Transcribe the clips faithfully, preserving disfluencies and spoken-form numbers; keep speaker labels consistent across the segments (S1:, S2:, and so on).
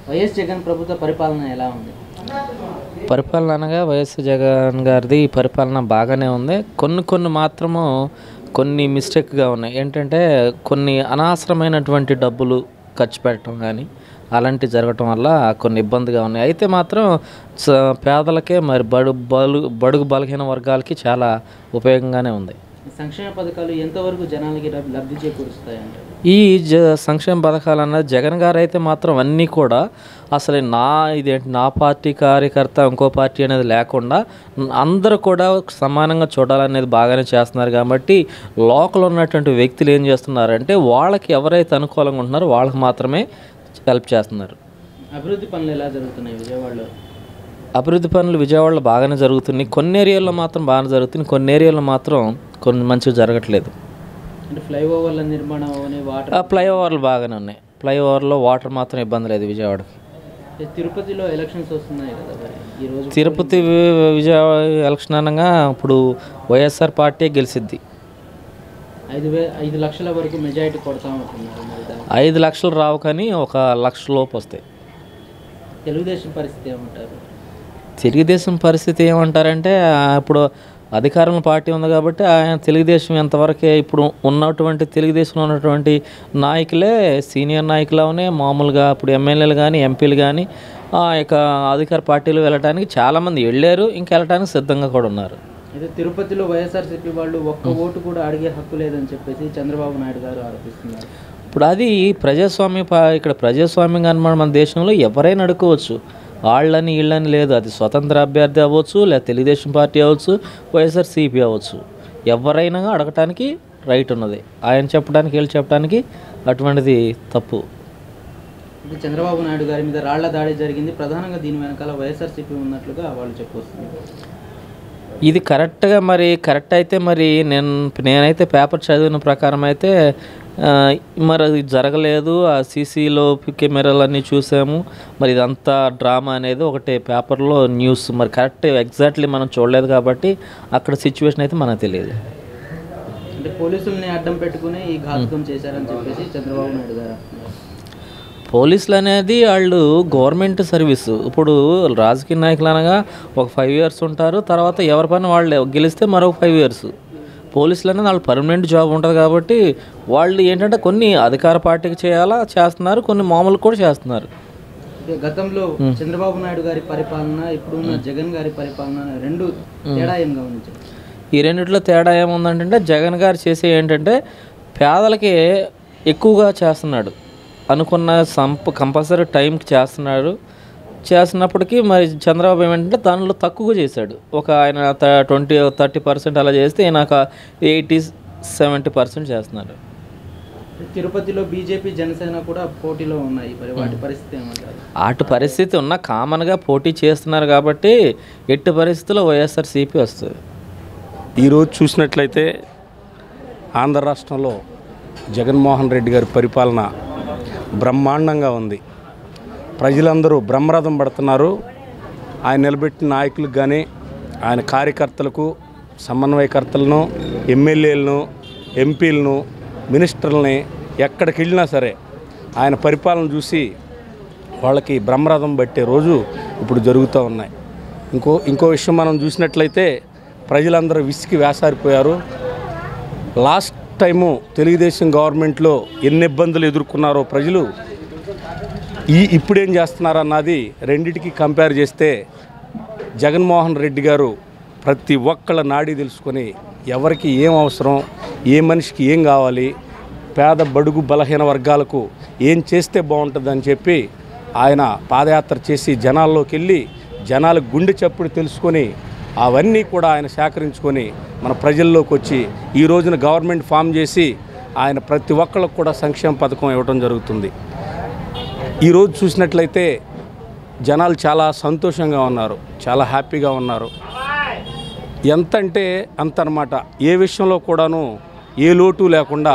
S1: YS Jagan ప్రభుత్వ పరిపాలన ఎలా ఉంది?
S2: పరిపాలన అనగా వైఎస్ జగన్ గారిది పరిపాలన బాగానే ఉంది. కొన్ని కొన్ని మాత్రము కొన్ని మిస్టేక్గా ఉన్నాయి. ఏంటంటే కొన్ని అనవసరమైనటువంటి డబ్బులు ఖర్చు పెట్టడం కానీ అలాంటివి జరగటం వల్ల కొన్ని ఇబ్బందిగా ఉన్నాయి. అయితే మాత్రం పేదలకే మరి బడు బలు బడుగు బలహీన వర్గాలకి చాలా ఉపయోగంగానే ఉంది.
S1: సంక్షేమ పథకాలు ఎంతవరకు జనాలకి లబ్ధి చేకూరుస్తాయంటే?
S2: ఈ జ సంక్షేమ పథకాలు అన్నది జగన్ గారు అయితే మాత్రం అన్నీ కూడా అసలు నా ఇదేంటి నా పార్టీ కార్యకర్త ఇంకో పార్టీ అనేది లేకుండా అందరూ కూడా సమానంగా చూడాలనేది బాగానే చేస్తున్నారు. కాబట్టి లోకల్ ఉన్నటువంటి వ్యక్తులు ఏం చేస్తున్నారంటే వాళ్ళకి ఎవరైతే అనుకూలంగా ఉంటున్నారో వాళ్ళకి మాత్రమే హెల్ప్ చేస్తున్నారు.
S1: అభివృద్ధి పనులు ఎలా జరుగుతున్నాయి విజయవాడలో?
S2: అభివృద్ధి పనులు విజయవాడలో బాగానే జరుగుతున్నాయి. కొన్ని ఏరియాల్లో మాత్రం బాగానే జరుగుతుంది, కొన్ని ఏరియాల్లో మాత్రం కొన్ని మంచిగా జరగట్లేదు.
S1: అంటే ఫ్లైఓవర్ల నిర్మాణం వాటర్
S2: ఫ్లైఓవర్లు బాగానే ఉన్నాయి. ఫ్లైఓవర్లో వాటర్ మాత్రం ఇబ్బంది లేదు విజయవాడకి.
S1: తిరుపతిలో ఎలక్షన్స్ వస్తున్నాయి కదా మరి ఈరోజు?
S2: తిరుపతి విజయవాడ ఎలక్షన్ అనగా ఇప్పుడు వైఎస్ఆర్ పార్టీ గెలిచిద్ది.
S1: ఐదు వే ఐదు లక్షల వరకు మెజారిటీ కొడతామంటున్నారు.
S2: ఐదు లక్షలు రావు కానీ ఒక లక్ష లోపు వస్తాయి.
S1: తెలుగుదేశం పరిస్థితి ఏమంటారు?
S2: తెలుగుదేశం పరిస్థితి ఏమంటారంటే ఇప్పుడు అధికారం పార్టీ ఉంది కాబట్టి ఆయన తెలుగుదేశం ఎంతవరకే ఇప్పుడు ఉన్నటువంటి తెలుగుదేశంలో ఉన్నటువంటి నాయకులే సీనియర్ నాయకులనే మామూలుగా ఇప్పుడు ఎమ్మెల్యేలు కానీ ఎంపీలు కానీ ఇక అధికార పార్టీలు వెళ్ళడానికి చాలామంది వెళ్ళారు, ఇంకా వెళ్ళడానికి సిద్ధంగా కూడా ఉన్నారు.
S1: అయితే తిరుపతిలో వైఎస్ఆర్సీపీ వాళ్ళు ఒక్క ఓటు కూడా అడిగే హక్కు లేదని చెప్పేసి చంద్రబాబు నాయుడు గారు ఆరోపిస్తున్నారు.
S2: ఇప్పుడు అది ప్రజాస్వామ్య ఇక్కడ ప్రజాస్వామ్యం కానీ మన దేశంలో ఎవరైనా అడుకోవచ్చు, వాళ్ళని వీళ్ళని లేదు. అది స్వతంత్ర అభ్యర్థి అవ్వచ్చు, లేదా తెలుగుదేశం పార్టీ అవ్వచ్చు, వైఎస్ఆర్సీపీ అవ్వచ్చు, ఎవరైనా అడగటానికి రైట్ ఉన్నది. ఆయన చెప్పడానికి వీళ్ళు చెప్పడానికి అటువంటిది తప్పు.
S1: చంద్రబాబు నాయుడు గారి మీద రాళ్ల దాడి జరిగింది, ప్రధానంగా దీని వెనకాల వైఎస్ఆర్సీపీ ఉన్నట్లుగా వాళ్ళు చెప్పొస్తున్నారు.
S2: ఇది కరెక్ట్గా మరి కరెక్ట్ అయితే మరి నేను నేనైతే పేపర్ చదివిన ప్రకారం అయితే మరి అది జరగలేదు. ఆ సీసీలో కెమెరాలు అన్నీ చూసాము. మరి ఇదంతా డ్రామా అనేది ఒకటి పేపర్లో న్యూస్, మరి కరెక్ట్ ఎగ్జాక్ట్లీ మనం చూడలేదు కాబట్టి అక్కడ సిచ్యువేషన్ అయితే మనకు తెలియదు.
S1: అంటే పోలీసుల్ని అడ్డం పెట్టుకుని ఈ ఘాతకం చేశారని చెప్పేసి చంద్రబాబు నాయుడు గారు.
S2: పోలీసులు అనేది వాళ్ళు గవర్నమెంట్ సర్వీసు. ఇప్పుడు రాజకీయ నాయకులు అనగా ఒక ఫైవ్ ఇయర్స్ ఉంటారు, తర్వాత ఎవరి పని వాళ్ళు గెలిస్తే మరొక ఫైవ్ ఇయర్స్. పోలీసులు అనేది వాళ్ళు పర్మనెంట్ జాబ్ ఉంటుంది కాబట్టి వాళ్ళు ఏంటంటే కొన్ని అధికార పార్టీకి చేయాలా చేస్తున్నారు, కొన్ని మామూలు కూడా చేస్తున్నారు.
S1: గతంలో చంద్రబాబు నాయుడు గారి పరిపాలన ఇప్పుడున్న జగన్ గారి పరిపాలన రెండు తేడా ఏం గమనించారు?
S2: ఈ రెండిట్లో తేడా ఏముందంటే జగన్ గారు చేసే ఏంటంటే పేదలకి ఎక్కువగా చేస్తున్నాడు, అనుకున్న సంప కంపల్సరీ టైంకి చేస్తున్నాడు. చేస్తున్నప్పటికీ మరి చంద్రబాబు ఏమంటే దానిలో తక్కువగా చేశాడు. ఒక ఆయన ట్వంటీ థర్టీ పర్సెంట్ అలా చేస్తే ఈయనక ఎయిటీ సెవెంటీ పర్సెంట్ చేస్తున్నాడు.
S1: తిరుపతిలో బీజేపీ జనసేన కూడా పోటీలో ఉన్నాయి, మరి వాటి పరిస్థితి ఏమంటారు?
S2: అటు పరిస్థితి ఉన్న కామన్గా పోటీ చేస్తున్నారు కాబట్టి ఎట్టి పరిస్థితుల్లో వైఎస్ఆర్సీపీ వస్తుంది.
S3: ఈరోజు చూసినట్లయితే ఆంధ్ర రాష్ట్రంలో జగన్మోహన్ రెడ్డి గారి పరిపాలన బ్రహ్మాండంగా ఉంది. ప్రజలందరూ బ్రహ్మరథం పడుతున్నారు. ఆయన నిలబెట్టిన నాయకులకు కానీ ఆయన కార్యకర్తలకు, సమన్వయకర్తలను, ఎమ్మెల్యేలను, ఎంపీలను, మినిస్టర్లని ఎక్కడికి వెళ్ళినా సరే ఆయన పరిపాలన చూసి వాళ్ళకి బ్రహ్మరథం పట్టే రోజు ఇప్పుడు జరుగుతూ ఉన్నాయి. ఇంకో ఇంకో విషయం మనం చూసినట్లయితే ప్రజలందరూ విసికి వేసారిపోయారు. లాస్ట్ టైము తెలుగుదేశం గవర్నమెంట్లో ఎన్ని ఇబ్బందులు ఎదుర్కొన్నారో ప్రజలు ఈ ఇప్పుడేం చేస్తున్నారన్నది రెండిటికి కంపేర్ చేస్తే జగన్మోహన్ రెడ్డి గారు ప్రతి ఒక్కళ్ళ నాడి తెలుసుకొని ఎవరికి ఏం అవసరం, ఏ మనిషికి ఏం కావాలి, పేద బడుగు బలహీన వర్గాలకు ఏం చేస్తే బాగుంటుందని చెప్పి ఆయన పాదయాత్ర చేసి జనాల్లోకి వెళ్ళి జనాలకు గుండె చప్పుడు తెలుసుకొని అవన్నీ కూడా ఆయన సేకరించుకొని మన ప్రజల్లోకి వచ్చి ఈ రోజున గవర్నమెంట్ ఫామ్ చేసి ఆయన ప్రతి ఒక్కళ్ళకు కూడా సంక్షేమ పథకం ఇవ్వడం జరుగుతుంది. ఈరోజు చూసినట్లయితే జనాలు చాలా సంతోషంగా ఉన్నారు, చాలా హ్యాపీగా ఉన్నారు. ఎంత అంటే అంత అన్నమాట. ఏ విషయంలో కూడాను ఏ లోటు లేకుండా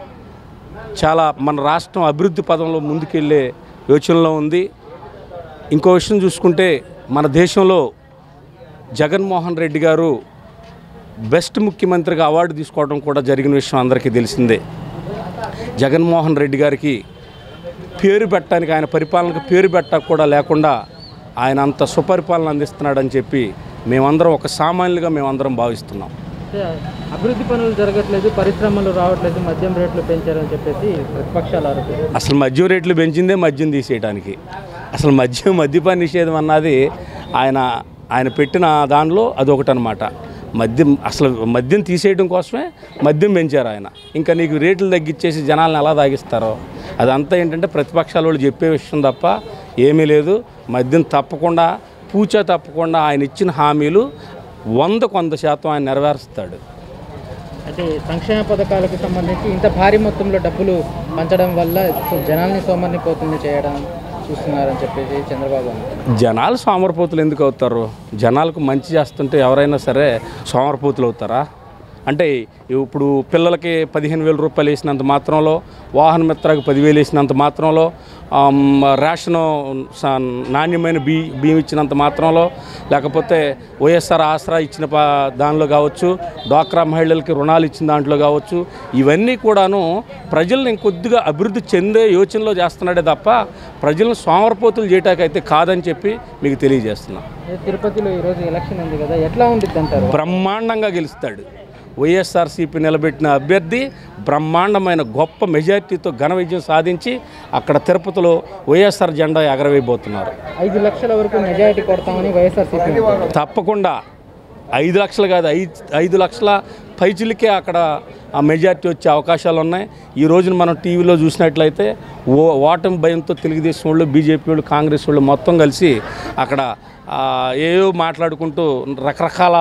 S3: చాలా మన రాష్ట్రం అభివృద్ధి పదంలో ముందుకెళ్ళే యోచనలో ఉంది. ఇంకో విషయం చూసుకుంటే మన దేశంలో జగన్మోహన్ రెడ్డి గారు బెస్ట్ ముఖ్యమంత్రిగా అవార్డు తీసుకోవడం కూడా జరిగిన విషయం అందరికీ తెలిసిందే. జగన్మోహన్ రెడ్డి గారికి పేరు పెట్టడానికి, ఆయన పరిపాలనకు పేరు పెట్టక కూడా లేకుండా ఆయన అంత సుపరిపాలన అందిస్తున్నాడని చెప్పి మేమందరం ఒక సామాన్యులుగా మేమందరం భావిస్తున్నాం.
S1: అభివృద్ధి పనులు జరగట్లేదు, పరిశ్రమలు రావట్లేదు, మద్యం రేట్లు పెంచారని చెప్పేసి ప్రతిపక్షాలు ఆరోపిస్తారు.
S3: అసలు మద్యం రేట్లు పెంచిందే మద్యం తీసేయడానికి. అసలు మద్యం మద్యపాన నిషేధం అన్నది ఆయన ఆయన పెట్టిన దానిలో అదొకటి అనమాట. మద్యం అసలు మద్యం తీసేయడం కోసమే మద్యం పెంచారు ఆయన. ఇంకా నీకు రేట్లు తగ్గించేసి జనాలను ఎలా తాగిస్తారో అదంతా ఏంటంటే ప్రతిపక్షాల వాళ్ళు చెప్పే విషయం తప్ప ఏమీ లేదు. మద్యం తప్పకుండా పూచా తప్పకుండా ఆయన ఇచ్చిన హామీలు వందకు వంద శాతం ఆయన నెరవేరుస్తాడు.
S1: అంటే సంక్షేమ పథకాలకు సంబంధించి ఇంత భారీ మొత్తంలో డబ్బులు పంచడం వల్ల జనాల్ని సోమరిపోతుల్ని చేయడం చూస్తున్నారని చెప్పేసి చంద్రబాబు.
S3: జనాలు సోమరిపోతులు ఎందుకు అవుతారు? జనాలకు మంచి చేస్తుంటే ఎవరైనా సరే సోమరిపోతులు అవుతారా? అంటే ఇప్పుడు పిల్లలకి పదిహేను వేల రూపాయలు వేసినంత మాత్రంలో, వాహన మిత్రకి పదివేలు వేసినంత మాత్రంలో, రేషను నాణ్యమైన బీ బియ్యం ఇచ్చినంత మాత్రంలో, లేకపోతే వైఎస్ఆర్ ఆసరా ఇచ్చిన దానిలో కావచ్చు, డ్వాక్రా మహిళలకి రుణాలు ఇచ్చిన దాంట్లో కావచ్చు, ఇవన్నీ కూడాను ప్రజల్ని ఇంకొద్దిగా అభివృద్ధి చెందే యోచనలో చేస్తున్నాడే తప్ప ప్రజలను సోమరిపోతులు చేయటాకైతే కాదని చెప్పి మీకు తెలియజేస్తున్నాం.
S1: తిరుపతిలో ఈరోజు ఎలక్షన్ ఉంది కదా, ఎట్లా ఉండిద్ది అంటారు?
S3: బ్రహ్మాండంగా గెలుస్తాడు. వైఎస్ఆర్సీపీ నిలబెట్టిన అభ్యర్థి బ్రహ్మాండమైన గొప్ప మెజార్టీతో ఘన విజయం సాధించి అక్కడ తిరుపతిలో వైఎస్ఆర్ జెండా ఎగరవేయబోతున్నారు.
S1: ఐదు లక్షల వరకు మెజారిటీ కొడతామని వైఎస్ఆర్సీపీ.
S3: తప్పకుండా ఐదు లక్షలు కాదు, ఐదు ఐదు లక్షల పైచిలకే అక్కడ ఆ మెజార్టీ వచ్చే అవకాశాలు ఉన్నాయి. ఈ రోజున మనం టీవీలో చూసినట్లయితే ఓ ఓటమి భయంతో తెలుగుదేశం వాళ్ళు, బీజేపీ వాళ్ళు, కాంగ్రెస్ వాళ్ళు మొత్తం కలిసి అక్కడ ఏవో మాట్లాడుకుంటూ రకరకాల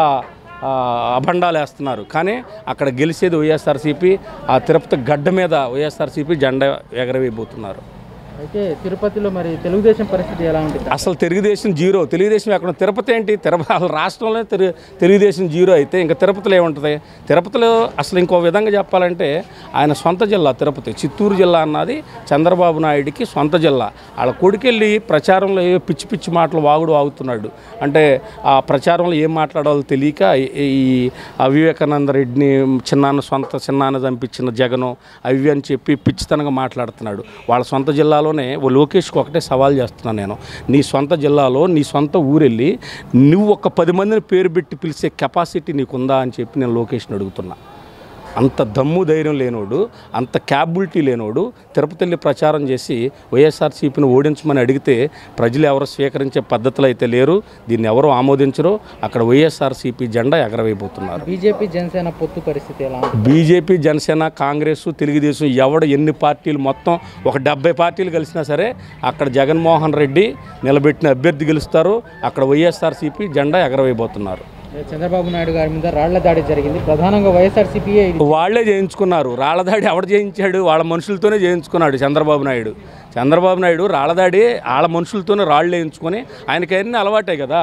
S3: అభండాలు వేస్తున్నారు. కానీ అక్కడ గెలిచేది వైఎస్ఆర్సీపీ. ఆ తిరుపతి గడ్డ మీద వైఎస్ఆర్సీపీ జెండా ఎగరవేయబోతున్నారు.
S1: అయితే తిరుపతిలో మరి తెలుగుదేశం పరిస్థితి ఎలా ఉంటుంది?
S3: అసలు తెలుగుదేశం జీరో. తెలుగుదేశం ఎక్కడ? తిరుపతి ఏంటి? తిరుపతి రాష్ట్రంలో తెలు తెలుగుదేశం జీరో అయితే ఇంకా తిరుపతిలో ఏముంటుంది? తిరుపతిలో అసలు ఇంకో విధంగా చెప్పాలంటే ఆయన సొంత జిల్లా తిరుపతి. చిత్తూరు జిల్లా అన్నది చంద్రబాబు నాయుడికి సొంత జిల్లా. వాళ్ళ కొడుకెళ్ళి ప్రచారంలో ఏ పిచ్చి పిచ్చి మాటలు వాగుడు వాగుతున్నాడు. అంటే ఆ ప్రచారంలో ఏం మాట్లాడాలో తెలియక ఈ వివేకానంద రెడ్డిని చిన్నాన్న సొంత చిన్నాన్న చంపించిన జగను అవి అని చెప్పి పిచ్చితనంగా మాట్లాడుతున్నాడు. వాళ్ళ సొంత జిల్లాలో ఓ లోకేష్కి ఒకటే సవాల్ చేస్తున్నాను నేను. నీ సొంత జిల్లాలో నీ సొంత ఊరెళ్ళి నువ్వు ఒక పది మందిని పేరు పెట్టి పిలిచే కెపాసిటీ నీకుందా అని చెప్పి నేను లోకేష్ని అడుగుతున్నా. అంత దమ్ము ధైర్యం లేనోడు, అంత క్యాపబిలిటీ లేనోడు తిరుపతి వెళ్ళి ప్రచారం చేసి వైఎస్ఆర్సీపీని ఓడించమని అడిగితే ప్రజలు ఎవరు స్వీకరించే పద్ధతులు అయితే లేరు. దీన్ని ఎవరు ఆమోదించరు. అక్కడ వైఎస్ఆర్సీపీ జెండా ఎగరవేయబోతున్నారు.
S1: బీజేపీ జనసేన పొత్తు పరిస్థితి ఎలా?
S3: బీజేపీ జనసేన కాంగ్రెస్ తెలుగుదేశం ఎవడు ఎన్ని పార్టీలు మొత్తం ఒక డెబ్బై పార్టీలు కలిసినా సరే అక్కడ జగన్మోహన్ రెడ్డి నిలబెట్టిన అభ్యర్థి గెలుస్తారు. అక్కడ వైఎస్ఆర్సీపీ జెండా ఎగరవేయబోతున్నారు.
S1: చంద్రబాబు నాయుడు గారి మీద రాళ్ల దాడి జరిగింది, ప్రధానంగా వైఎస్ఆర్సీపీయే
S3: వాళ్లే చేయించుకున్నారు. రాళ్ల దాడి ఎవడు చేయించాడు? వాళ్ళ మనుషులతోనే చేయించుకున్నాడు చంద్రబాబు నాయుడు. చంద్రబాబు నాయుడు రాళ్ల దాడి వాళ్ళ మనుషులతోనే రాళ్ళు వేయించుకొని ఆయనకి అన్నీ అలవాటే కదా,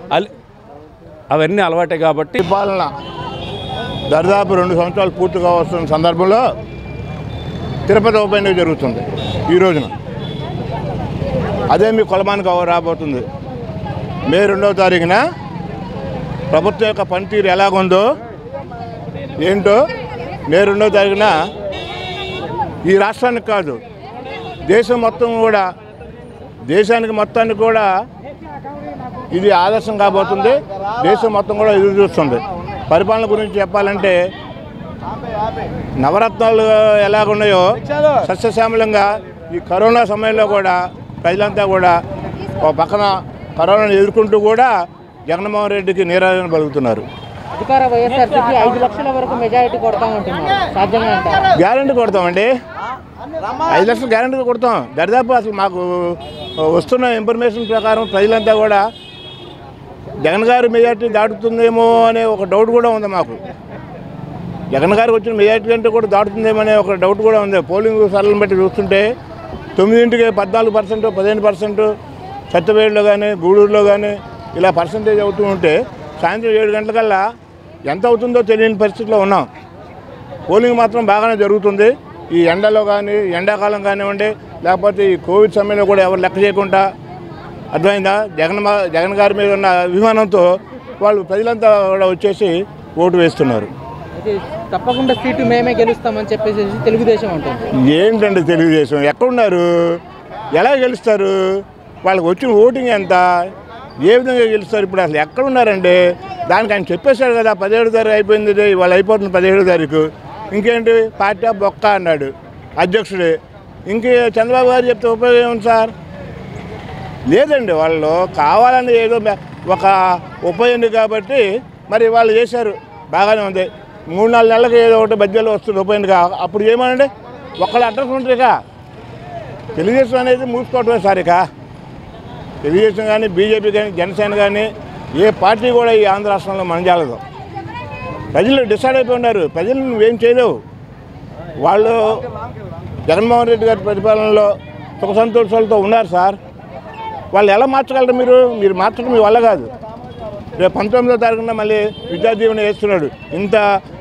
S3: అవన్నీ అలవాటే కాబట్టి
S4: పాలన దాదాపు రెండు సంవత్సరాలు పూర్తిగా వస్తున్న సందర్భంలో తిరుపతి ఉప ఎన్నిక జరుగుతుంది ఈ రోజున. అదే మీ కొలమానికి రాబోతుంది. మే రెండవ తారీఖున ప్రభుత్వం యొక్క పనితీరు ఎలాగుందో ఏంటో మే రెండవ తారీఖున ఈ రాష్ట్రానికి కాదు దేశం మొత్తం కూడా దేశానికి మొత్తానికి కూడా ఇది ఆదర్శం కాబోతుంది. దేశం మొత్తం కూడా ఎదురు చూస్తుంది. పరిపాలన గురించి చెప్పాలంటే నవరత్నాలు ఎలాగున్నాయో సస్యశ్యామలంగా ఈ కరోనా సమయంలో కూడా ప్రజలంతా కూడా ఒక పక్కన కరోనాను ఎదుర్కొంటూ కూడా జగన్మోహన్ రెడ్డికి నీరాజన పలుకుతున్నారు.
S1: అధికార వైఎస్ఆర్సీపీ ఐదు లక్షల వరకు మెజారిటీ కొడతామంటున్నారు. సాధ్యమే అంటారా?
S4: గ్యారెంటీ కొడతామండి. ఐదు లక్షలు గ్యారెంటీ కొడతాం. దరిదాపు అసలు మాకు వస్తున్న ఇన్ఫర్మేషన్ ప్రకారం ప్రజలంతా కూడా జగన్ గారి మెజారిటీ దాటుతుందేమో అనే ఒక డౌట్ కూడా ఉంది మాకు. జగన్ గారికి వచ్చిన మెజారిటీ కంటే కూడా దాటుతుందేమో అనే ఒక డౌట్ కూడా ఉంది. పోలింగ్ సరళను బట్టి చూస్తుంటే తొమ్మిదింటికి పద్నాలుగు పర్సెంట్ పదిహేను పర్సెంట్ సత్యవేడులో కానీ గూడూరులో కానీ ఇలా పర్సంటేజ్ అవుతూ ఉంటే సాయంత్రం ఏడు గంటలకల్లా ఎంత అవుతుందో తెలియని పరిస్థితిలో ఉన్నాం. పోలింగ్ మాత్రం బాగానే జరుగుతుంది. ఈ ఎండలో కానీ ఎండాకాలం కానివ్వండి, లేకపోతే ఈ కోవిడ్ సమయంలో కూడా ఎవరు లెక్క చేయకుండా అర్థమైందా జగన్ జగన్ గారి మీద ఉన్న అభిమానంతో వాళ్ళు ప్రజలంతా కూడా వచ్చేసి ఓటు వేస్తున్నారు.
S1: తప్పకుండా సీటు మేమే గెలుస్తామని చెప్పేసి తెలుగుదేశం ఉంటుంది.
S4: ఏంటండి తెలుగుదేశం ఎక్కడున్నారు? ఎలా గెలుస్తారు? వాళ్ళకి వచ్చిన ఓటింగ్ ఎంత, ఏ విధంగా గెలుస్తారు? ఇప్పుడు అసలు ఎక్కడ ఉన్నారండి? దానికి ఆయన చెప్పేశాడు కదా, పదిహేడు తారీఖు అయిపోయింది, ఇవాళ అయిపోతుంది పదిహేడు తారీఖు, ఇంకేంటి పార్టీ బొక్క అన్నాడు అధ్యక్షుడే. ఇంకే చంద్రబాబు గారు చెప్తే ఉపయోగం ఏముంది సార్? లేదండి, వాళ్ళు కావాలని ఏదో ఒక ఉప ఎన్నిక కాబట్టి మరి వాళ్ళు చేశారు, బాగానే ఉంది. మూడు నాలుగు నెలలకు ఏదో ఒకటి మధ్యలో వస్తుంది ఉప ఎన్నిక, అప్పుడు ఏమనండి ఒక్కళ్ళు అడ్రస్ ఉంటుంది. ఇక తెలుగుదేశం అనేది మూసుకోవటమే సార్. ఇక తెలుగుదేశం కానీ బీజేపీ కానీ జనసేన కానీ ఏ పార్టీ కూడా ఈ ఆంధ్ర రాష్ట్రంలో మనజాలదు. ప్రజలు డిసైడ్ అయిపోయి ఉన్నారు, ప్రజలు నువ్వేం చేయలేవు. వాళ్ళు జగన్మోహన్ రెడ్డి గారి పరిపాలనలో సుఖ సంతోషాలతో ఉన్నారు సార్. వాళ్ళు ఎలా మార్చగలరు? మీరు మీరు మార్చడం మీ వల్ల కాదు. రేపు పంతొమ్మిదో తారీఖున మళ్ళీ విద్యాదీవెన వేస్తున్నాడు. ఇంత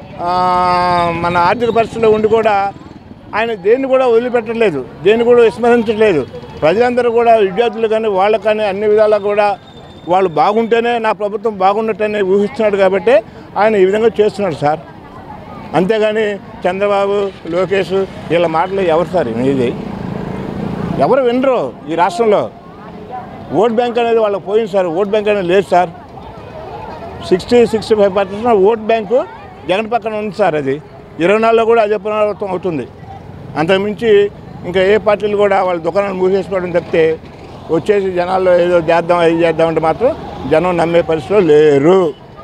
S4: మన ఆర్థిక పరిస్థితిలో ఉండి కూడా ఆయన దేన్ని కూడా వదిలిపెట్టలేదు, దేన్ని కూడా విస్మరించట్లేదు. ప్రజలందరూ కూడా విద్యార్థులు కానీ వాళ్ళకు కానీ అన్ని విధాలా కూడా వాళ్ళు బాగుంటేనే నా ప్రభుత్వం బాగున్నట్టనే ఊహిస్తున్నాడు కాబట్టి ఆయన ఈ విధంగా చేస్తున్నాడు సార్. అంతేగాని చంద్రబాబు, లోకేష్ వీళ్ళ మాటలు ఎవరు సార్ ఇది? ఎవరు వినరు ఈ రాష్ట్రంలో. ఓట్ బ్యాంక్ అనేది వాళ్ళకి పోయింది సార్. ఓట్ బ్యాంక్ అనేది లేదు sir. Sixty sixty five percent vote bank Jagan పక్కన ఉంది సార్. అది ఇరవై నాలుగులో కూడా అదే పునరావృతం అవుతుంది. అంతకుమించి ఇంకా ఏ పార్టీలు కూడా వాళ్ళ దుకాణాలు మూసేసుకోవడం తప్పితే వచ్చేసి జనాల్లో ఏదో చేద్దాం అది చేద్దామంటే మాత్రం జనం నమ్మే పరిస్థితిలో లేరు.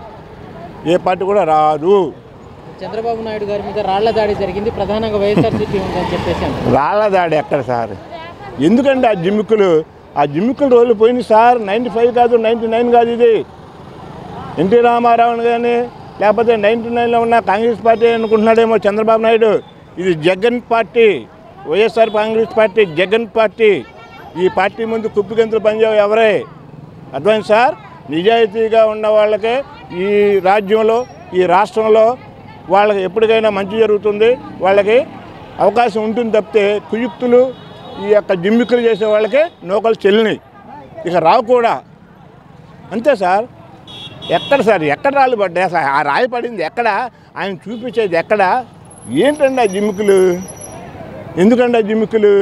S4: ఏ పార్టీ కూడా రాదు.
S1: చంద్రబాబు నాయుడు గారి మీద రాళ్ల దాడి జరిగింది, ప్రధానంగా వైఎస్ఆర్సీపీ ఉందని చెప్పేసి.
S4: రాళ్ల దాడి ఎక్కడ సార్? ఎందుకంటే ఆ జిమ్మిక్కులు ఆ జిమ్మిక్కులు రోజులు పోయింది సార్. నైంటీ ఫైవ్ కాదు, నైంటీ నైన్ కాదు. ఇది ఎన్టీ రామారావుని కానీ లేకపోతే నైంటీ నైన్లో ఉన్న కాంగ్రెస్ పార్టీ అనుకుంటున్నాడేమో చంద్రబాబు నాయుడు. ఇది Jagan party, YSR congress party, Jagan party. ఈ పార్టీ ముందు కుప్పిగంతులు పనిచేయ ఎవరే? అర్థమైంది సార్. నిజాయితీగా ఉన్న వాళ్ళకే ఈ రాజ్యంలో ఈ రాష్ట్రంలో వాళ్ళకి ఎప్పటికైనా మంచి జరుగుతుంది, వాళ్ళకి అవకాశం ఉంటుంది తప్పితే కుయుక్తులు ఈ యొక్క జిమ్మిక్కులు చేసే వాళ్ళకే నూకలు చెల్లినాయి, ఇక రావు కూడా. అంతే సార్. ఎక్కడ సార్ ఎక్కడ రాళ్ళు పడ్డాయి? అసలు ఆ రాయి పడింది ఎక్కడ? ఆయన చూపించేది ఎక్కడ? ఏంటండి ఆ జిమ్మిక్కులు? ఎందుకండి ఆ జిమ్మిక్కులు?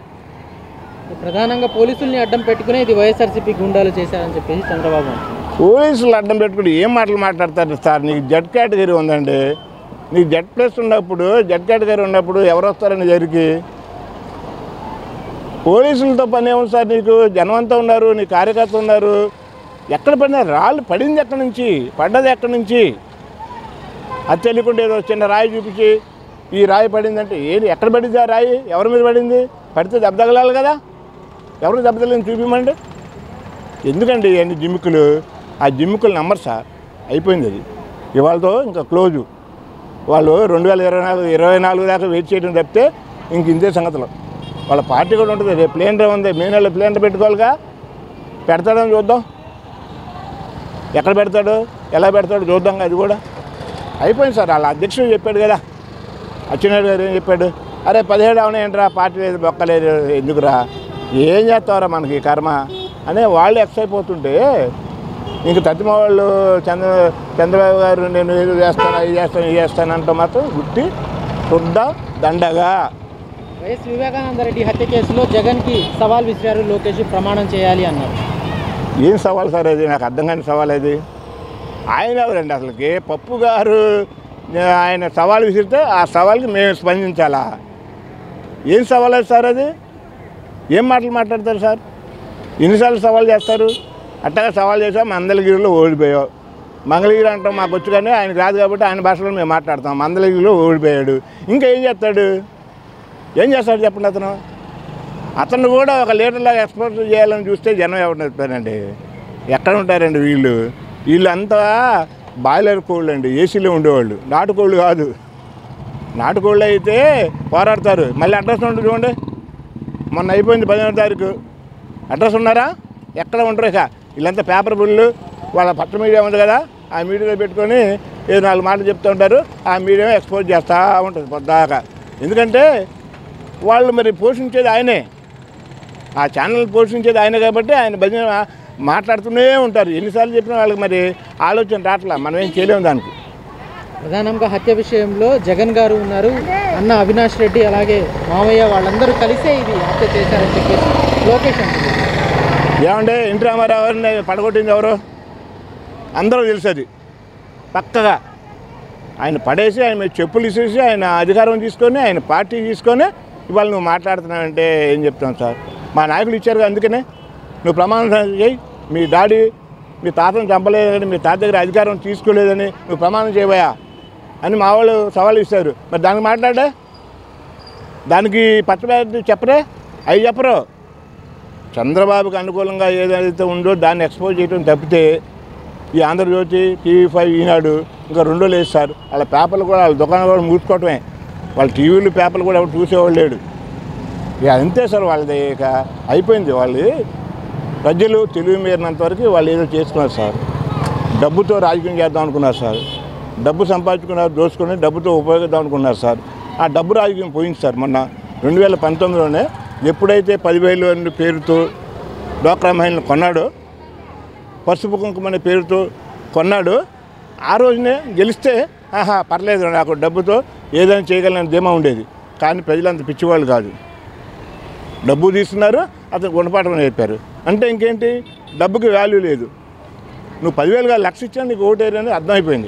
S1: ప్రధానంగా పోలీసుల్ని అడ్డం పెట్టుకుని ఇది వైఎస్ఆర్సీపీ గుండాలు చేశారని చెప్పేసి చంద్రబాబు.
S4: పోలీసులు అడ్డం పెట్టుకుని ఏం మాటలు మాట్లాడతారు సార్? నీకు జడ్ కేటగిరీ ఉందండి. నీకు జడ్ ప్లస్ ఉన్నప్పుడు, జడ్ కేటగిరీ ఉన్నప్పుడు ఎవరు వస్తారని జరిగి పోలీసులతో పని ఏమో సార్? నీకు జనం అంతా ఉన్నారు, నీ కార్యకర్త ఉన్నారు. ఎక్కడ పడినా రాళ్ళు పడింది ఎక్కడి నుంచి, పడ్డది ఎక్కడి నుంచి? అది తెలియకుండా ఏదో చిన్న రాయి చూపించి ఈ రాయి పడిందంటే ఏది? ఎక్కడ పడింది ఆ రాయి? ఎవరి మీద పడింది? పడితే దెబ్బ తగలాలి కదా. ఎవరు దెబ్బ తగలని చూపించమండి. ఎందుకండి అన్ని జిమ్మిక్కులు? ఆ జిమ్మిక్కులు నమ్మరు సార్. అయిపోయింది అది. ఇవాళతో ఇంకా క్లోజు. వాళ్ళు రెండు వేల ఇరవై నాలుగు ఇరవై నాలుగు దాకా వెయిట్ చేయడం తప్పితే ఇంక ఇంతే సంగతులు. వాళ్ళ పార్టీ కూడా ఉంటుంది. రేపు ప్లేన్ డ్రైవ్ ఉంది, మే నెలలో ప్లేన్ డ్రైవ్ పెట్టుకోవాలిగా. పెడతాడని చూద్దాం. ఎక్కడ పెడతాడు, ఎలా పెడతాడు చూద్దాం. అది కూడా అయిపోయింది సార్. వాళ్ళ అధ్యక్షుడు చెప్పాడు కదా, అచ్చెన్నాయుడు గారు ఏం చెప్పాడు? అరే పదిహేడు అవునాయంటరా, పార్టీ లేదు, బొక్కలేదు, ఎందుకురా, ఏం చేస్తావరా మనకి కర్మ అనే వాళ్ళు ఎక్స్ అయిపోతుంటే ఇంక తత్తిమ వాళ్ళు చంద్ర చంద్రబాబు గారు నేను ఏదో చేస్తాను, అది చేస్తాను, ఇది చేస్తాను అంటే మాత్రం గుట్టి శుద్ధ దండగా.
S1: వైఎస్ వివేకానందరెడ్డి హత్య కేసులో జగన్కి సవాల్ విసిరారు లోకేష్, ప్రమాణం చేయాలి అన్నారు.
S4: ఏం సవాల్ సార్ అది? నాకు అర్థం కాని సవాల్ అది. ఆయన ఎవరండి అసలుకి? పప్పు గారు ఆయన సవాల్ విసిరితే ఆ సవాల్కి మేము స్పందించాలా? ఏం సవాల్ అది సార్? అది ఏం మాటలు మాట్లాడతారు సార్? ఎన్నిసార్లు సవాల్ చేస్తారు? అట్టగా సవాల్ చేసాం, మందలగిరిలో ఓడిపోయావు. మంగళగిరి అంటాం మాకు వచ్చు కానీ ఆయనకు రాదు కాబట్టి ఆయన భాషలో మేము మాట్లాడతాం. మందలగిరిలో ఓడిపోయాడు, ఇంకా ఏం చేస్తాడు? ఏం చేస్తాడు చెప్పండి? అతను అతను కూడా ఒక లీడర్లాగా ఎక్స్పోర్ట్ చేయాలని చూస్తే జనం ఎవరు చెప్తారండి? ఎక్కడ ఉంటారండి వీళ్ళు? వీళ్ళంతా బాయిలర్ కోళ్ళు అండి, ఏసీలో ఉండేవాళ్ళు. నాటుకోళ్ళు కాదు. నాటుకోళ్ళు అయితే పోరాడతారు. మళ్ళీ అడ్రస్ ఉంటుంది చూడండి, మొన్న అయిపోయింది పదిహేను తారీఖు. అడ్రస్ ఉన్నారా? ఎక్కడ ఉంటారు? ఇక వీళ్ళంతా పేపర్ బిల్లు, వాళ్ళ పట్ల మీడియా ఉంది కదా, ఆ మీడియాలో పెట్టుకొని ఏదో నాలుగు మాటలు చెప్తూ ఉంటారు. ఆ మీడియా ఎక్స్పోజ్ చేస్తూ ఉంటుంది పొద్దాక. ఎందుకంటే వాళ్ళు మరి పోషించేది ఆయనే, ఆ ఛానల్ పోషించేది ఆయన కాబట్టి ఆయన భజన మాట్లాడుతూనే ఉంటారు. ఎన్నిసార్లు చెప్పినా వాళ్ళకి మరి ఆలోచన రావట్లా. మనం ఏం చేయలేము దానికి.
S1: ప్రధానంగా హత్య విషయంలో జగన్ గారు ఉన్నారు, అన్న అవినాష్ రెడ్డి, అలాగే మామయ్య, వాళ్ళందరూ కలిసే ఇది హత్య చేశారని చెప్పేసి లోకేష్ అంటున్నారు.
S4: ఏమంటే ఎన్టీ రామారావు గారిని పడగొట్టింది ఎవరు? అందరూ తెలుసు అది పక్కగా. ఆయన పడేసి ఆయన మీద చెప్పులు ఇసేసి ఆయన అధికారం తీసుకొని ఆయన పార్టీ తీసుకొని ఇవాళ నువ్వు మాట్లాడుతున్నావంటే ఏం చెప్తాను సార్? మా నాయకులు ఇచ్చారు, అందుకనే నువ్వు ప్రమాణం చేయి. మీ డాడీ మీ తాతను చంపలేదని, మీ తాత దగ్గర అధికారం తీసుకోలేదని నువ్వు ప్రమాణం చేయబోయా అని మా వాళ్ళు సవాళ్ళు ఇస్తారు. మరి దానికి మాట్లాడే, దానికి పచ్చబడి చెప్పరే, అవి చెప్పరు. చంద్రబాబుకి అనుకూలంగా ఏదైతే ఉందో దాన్ని ఎక్స్పోజ్ చేయడం తప్పితే ఈ ఆంధ్రజ్యోతి, టీవీ ఫైవ్, ఈనాడు ఇంకా రెండో లేదు సార్. వాళ్ళ పేపర్లు కూడా వాళ్ళ దుకాణాలు కూడా మూసుకోవటమే. వాళ్ళ టీవీలు పేపర్లు కూడా ఎవరు చూసేవాళ్ళు లేడు. ఇక అంతే సార్, వాళ్ళది ఇక అయిపోయింది. వాళ్ళు ప్రజలు తెలివి మీరినంత వరకు వాళ్ళు ఏదో చేసుకున్నారు సార్. డబ్బుతో రాజకీయం చేద్దాం అనుకున్నారు సార్. డబ్బు సంపాదించుకున్నారు, దోచుకొని డబ్బుతో ఉపయోగిద్దాం అనుకున్నారు సార్. ఆ డబ్బు రాజకీయం పోయింది సార్. మొన్న రెండు వేల పంతొమ్మిదిలోనే ఎప్పుడైతే పదివేలు అనే పేరుతో డ్వాక్రా మహిళను కొన్నాడో, పసుపు కుంకుమ అనే పేరుతో కొన్నాడు, ఆ రోజునే గెలిస్తే ఆహా పర్లేదు నాకు డబ్బుతో ఏదైనా చేయగలని ధీమా ఉండేది. కానీ ప్రజలంత పిచ్చివాళ్ళు కాదు. డబ్బు తీసుకున్నారు, అతను గుణపాఠం నేర్పారు. అంటే ఇంకేంటి, డబ్బుకి వాల్యూ లేదు. నువ్వు పదివేలుగా లక్ష ఇచ్చాను నీకు ఓటేరని అర్థమైపోయింది.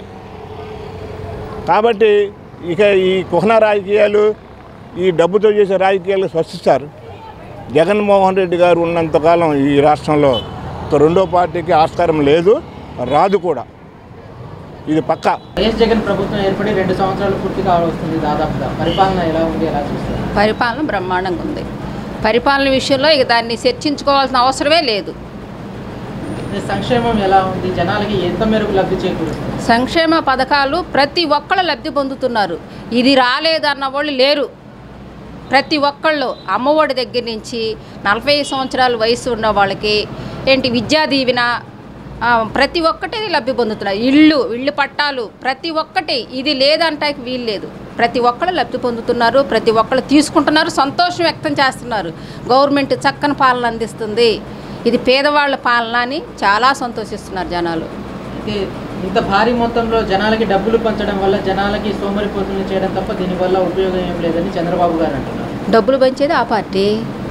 S4: కాబట్టి ఇక ఈ కుహన రాజకీయాలు, ఈ డబ్బుతో చేసే రాజకీయాలు స్పష్టిస్తారు. జగన్మోహన్ రెడ్డి గారు ఉన్నంతకాలం ఈ రాష్ట్రంలో ఒక రెండో పార్టీకి ఆస్కారం లేదు, రాదు కూడా. ఇది పక్కా.
S1: వైఎస్ జగన్ ప్రభుత్వం ఏర్పడి రెండు సంవత్సరాలు పూర్తి కావస్తుంది దాదాపుగా. పరిపాలన ఎలా ఉంది, ఎలా చూస్తారు?
S5: పరిపాలన బ్రహ్మాండంగా ఉంది. పరిపాలన విషయంలో ఇక దాన్ని చర్చించుకోవాల్సిన అవసరమే లేదు.
S1: సంక్షేమం ఎలా ఉంది, జనాలకి ఎంత మేరకు లబ్ధి చేకూరుస్తుంది?
S5: సంక్షేమ పథకాలు ప్రతి ఒక్కళ్ళు లబ్ధి పొందుతున్నారు. ఇది రాలేదన్న వాళ్ళు లేరు. ప్రతి ఒక్కళ్ళు అమ్మఒడి దగ్గర నుంచి నలభై సంవత్సరాల వయసు ఉన్న వాళ్ళకి ఏంటి విద్యా దీవెన ప్రతి ఒక్కటి లబ్ధి పొందుతున్నారు. ఇళ్ళు ఇళ్ళు పట్టాలు ప్రతి ఒక్కటి, ఇది లేదంటానికి వీలు లేదు. ప్రతి ఒక్కళ్ళు లబ్ధి పొందుతున్నారు, ప్రతి ఒక్కళ్ళు తీసుకుంటున్నారు, సంతోషం వ్యక్తం చేస్తున్నారు. గవర్నమెంట్ చక్కని పాలన అందిస్తుంది, ఇది పేదవాళ్ళ పాలన అని చాలా సంతోషిస్తున్నారు జనాలు.
S1: ఇంత భారీ మొత్తంలో జనాలకి డబ్బులు పంచడం వల్ల జనాలకి సోమరిపోతులు చేయడం తప్ప దీనివల్ల ఉపయోగం ఏం లేదని చంద్రబాబు గారు అంటున్నారు.
S5: డబ్బులు పంచేది ఆ పార్టీ,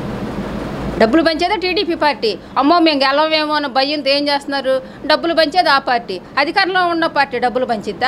S5: డబ్బులు పంచేదే టీడీపీ పార్టీ. అమ్మో మేము గెలవేమో అని భయంతో ఏం చేస్తున్నారు, డబ్బులు పంచేది ఆ పార్టీ. అధికారంలో ఉన్న పార్టీ డబ్బులు పంచిద్దా?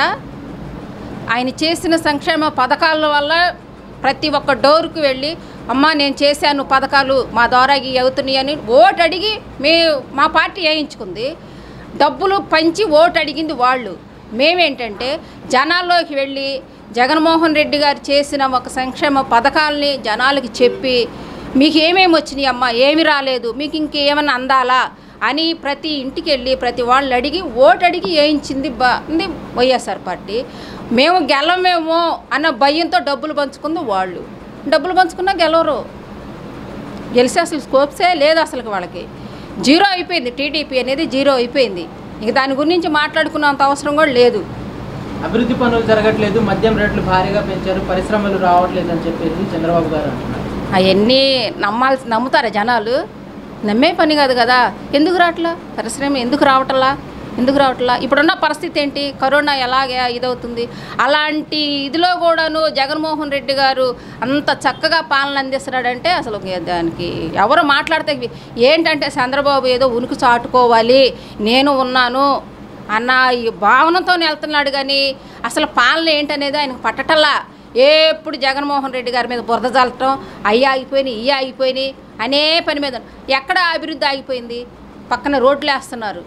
S5: ఆయన చేసిన సంక్షేమ పథకాల వల్ల ప్రతి ఒక్క డోర్కు వెళ్ళి అమ్మ నేను చేశాను పథకాలు మా ద్వారా అవుతున్నాయి అని ఓటు అడిగి మే మా పార్టీ వేయించుకుంది. డబ్బులు పంచి ఓటు అడిగింది వాళ్ళు. మేమేంటంటే జనాల్లోకి వెళ్ళి జగన్మోహన్ రెడ్డి గారు చేసిన ఒక సంక్షేమ పథకాలని జనాలకి చెప్పి మీకు ఏమేమి వచ్చినాయి అమ్మ, ఏమి రాలేదు, మీకు ఇంకేమైనా అందాలా అని ప్రతి ఇంటికి వెళ్ళి ప్రతి వాళ్ళు అడిగి ఓటు అడిగి వేయించింది బాగుంది వైఎస్ఆర్ పార్టీ. మేము గెలమేమో అన్న భయంతో డబ్బులు పంచుకుంది వాళ్ళు. డబ్బులు పంచుకున్నా గెలవరు, గెలిస్తే అసలు స్కోప్సే లేదు అసలు. వాళ్ళకి జీరో అయిపోయింది, టీడీపీ అనేది జీరో అయిపోయింది. ఇక దాని గురించి మాట్లాడుకున్నంత అవసరం కూడా లేదు.
S1: అభివృద్ధి పనులు జరగట్లేదు, మద్యం రేట్లు భారీగా పెంచారు, పరిశ్రమలు రావట్లేదు అని చెప్పేసి చంద్రబాబు గారు అంటున్నారు.
S5: అవన్నీ నమ్మాల్సి నమ్ముతారా జనాలు? నమ్మే పని కాదు కదా. ఎందుకు రావట్లా పరిశ్రమ, ఎందుకు రావట్లా ఎందుకు రావట్లా ఇప్పుడున్న పరిస్థితి ఏంటి, కరోనా ఎలాగే ఇదవుతుంది. అలాంటి ఇదిలో కూడాను జగన్మోహన్ రెడ్డి గారు అంత చక్కగా పాలన అందిస్తున్నాడంటే అసలు దానికి ఎవరు మాట్లాడితే ఏంటంటే చంద్రబాబు ఏదో ఉనికి చాటుకోవాలి నేను ఉన్నాను అన్న ఈ భావనతో వెళ్తున్నాడు. కానీ అసలు పాలన ఏంటనేది ఆయనకు పట్టటల్లా. ఎప్పుడు జగన్మోహన్ రెడ్డి గారి మీద బురద చల్లటం, అయ్యి ఆగిపోయినాయి ఇవి ఆగిపోయినాయి అనే పని మీద. ఎక్కడ అభివృద్ధి ఆగిపోయింది? పక్కన రోడ్లు వేస్తున్నారు,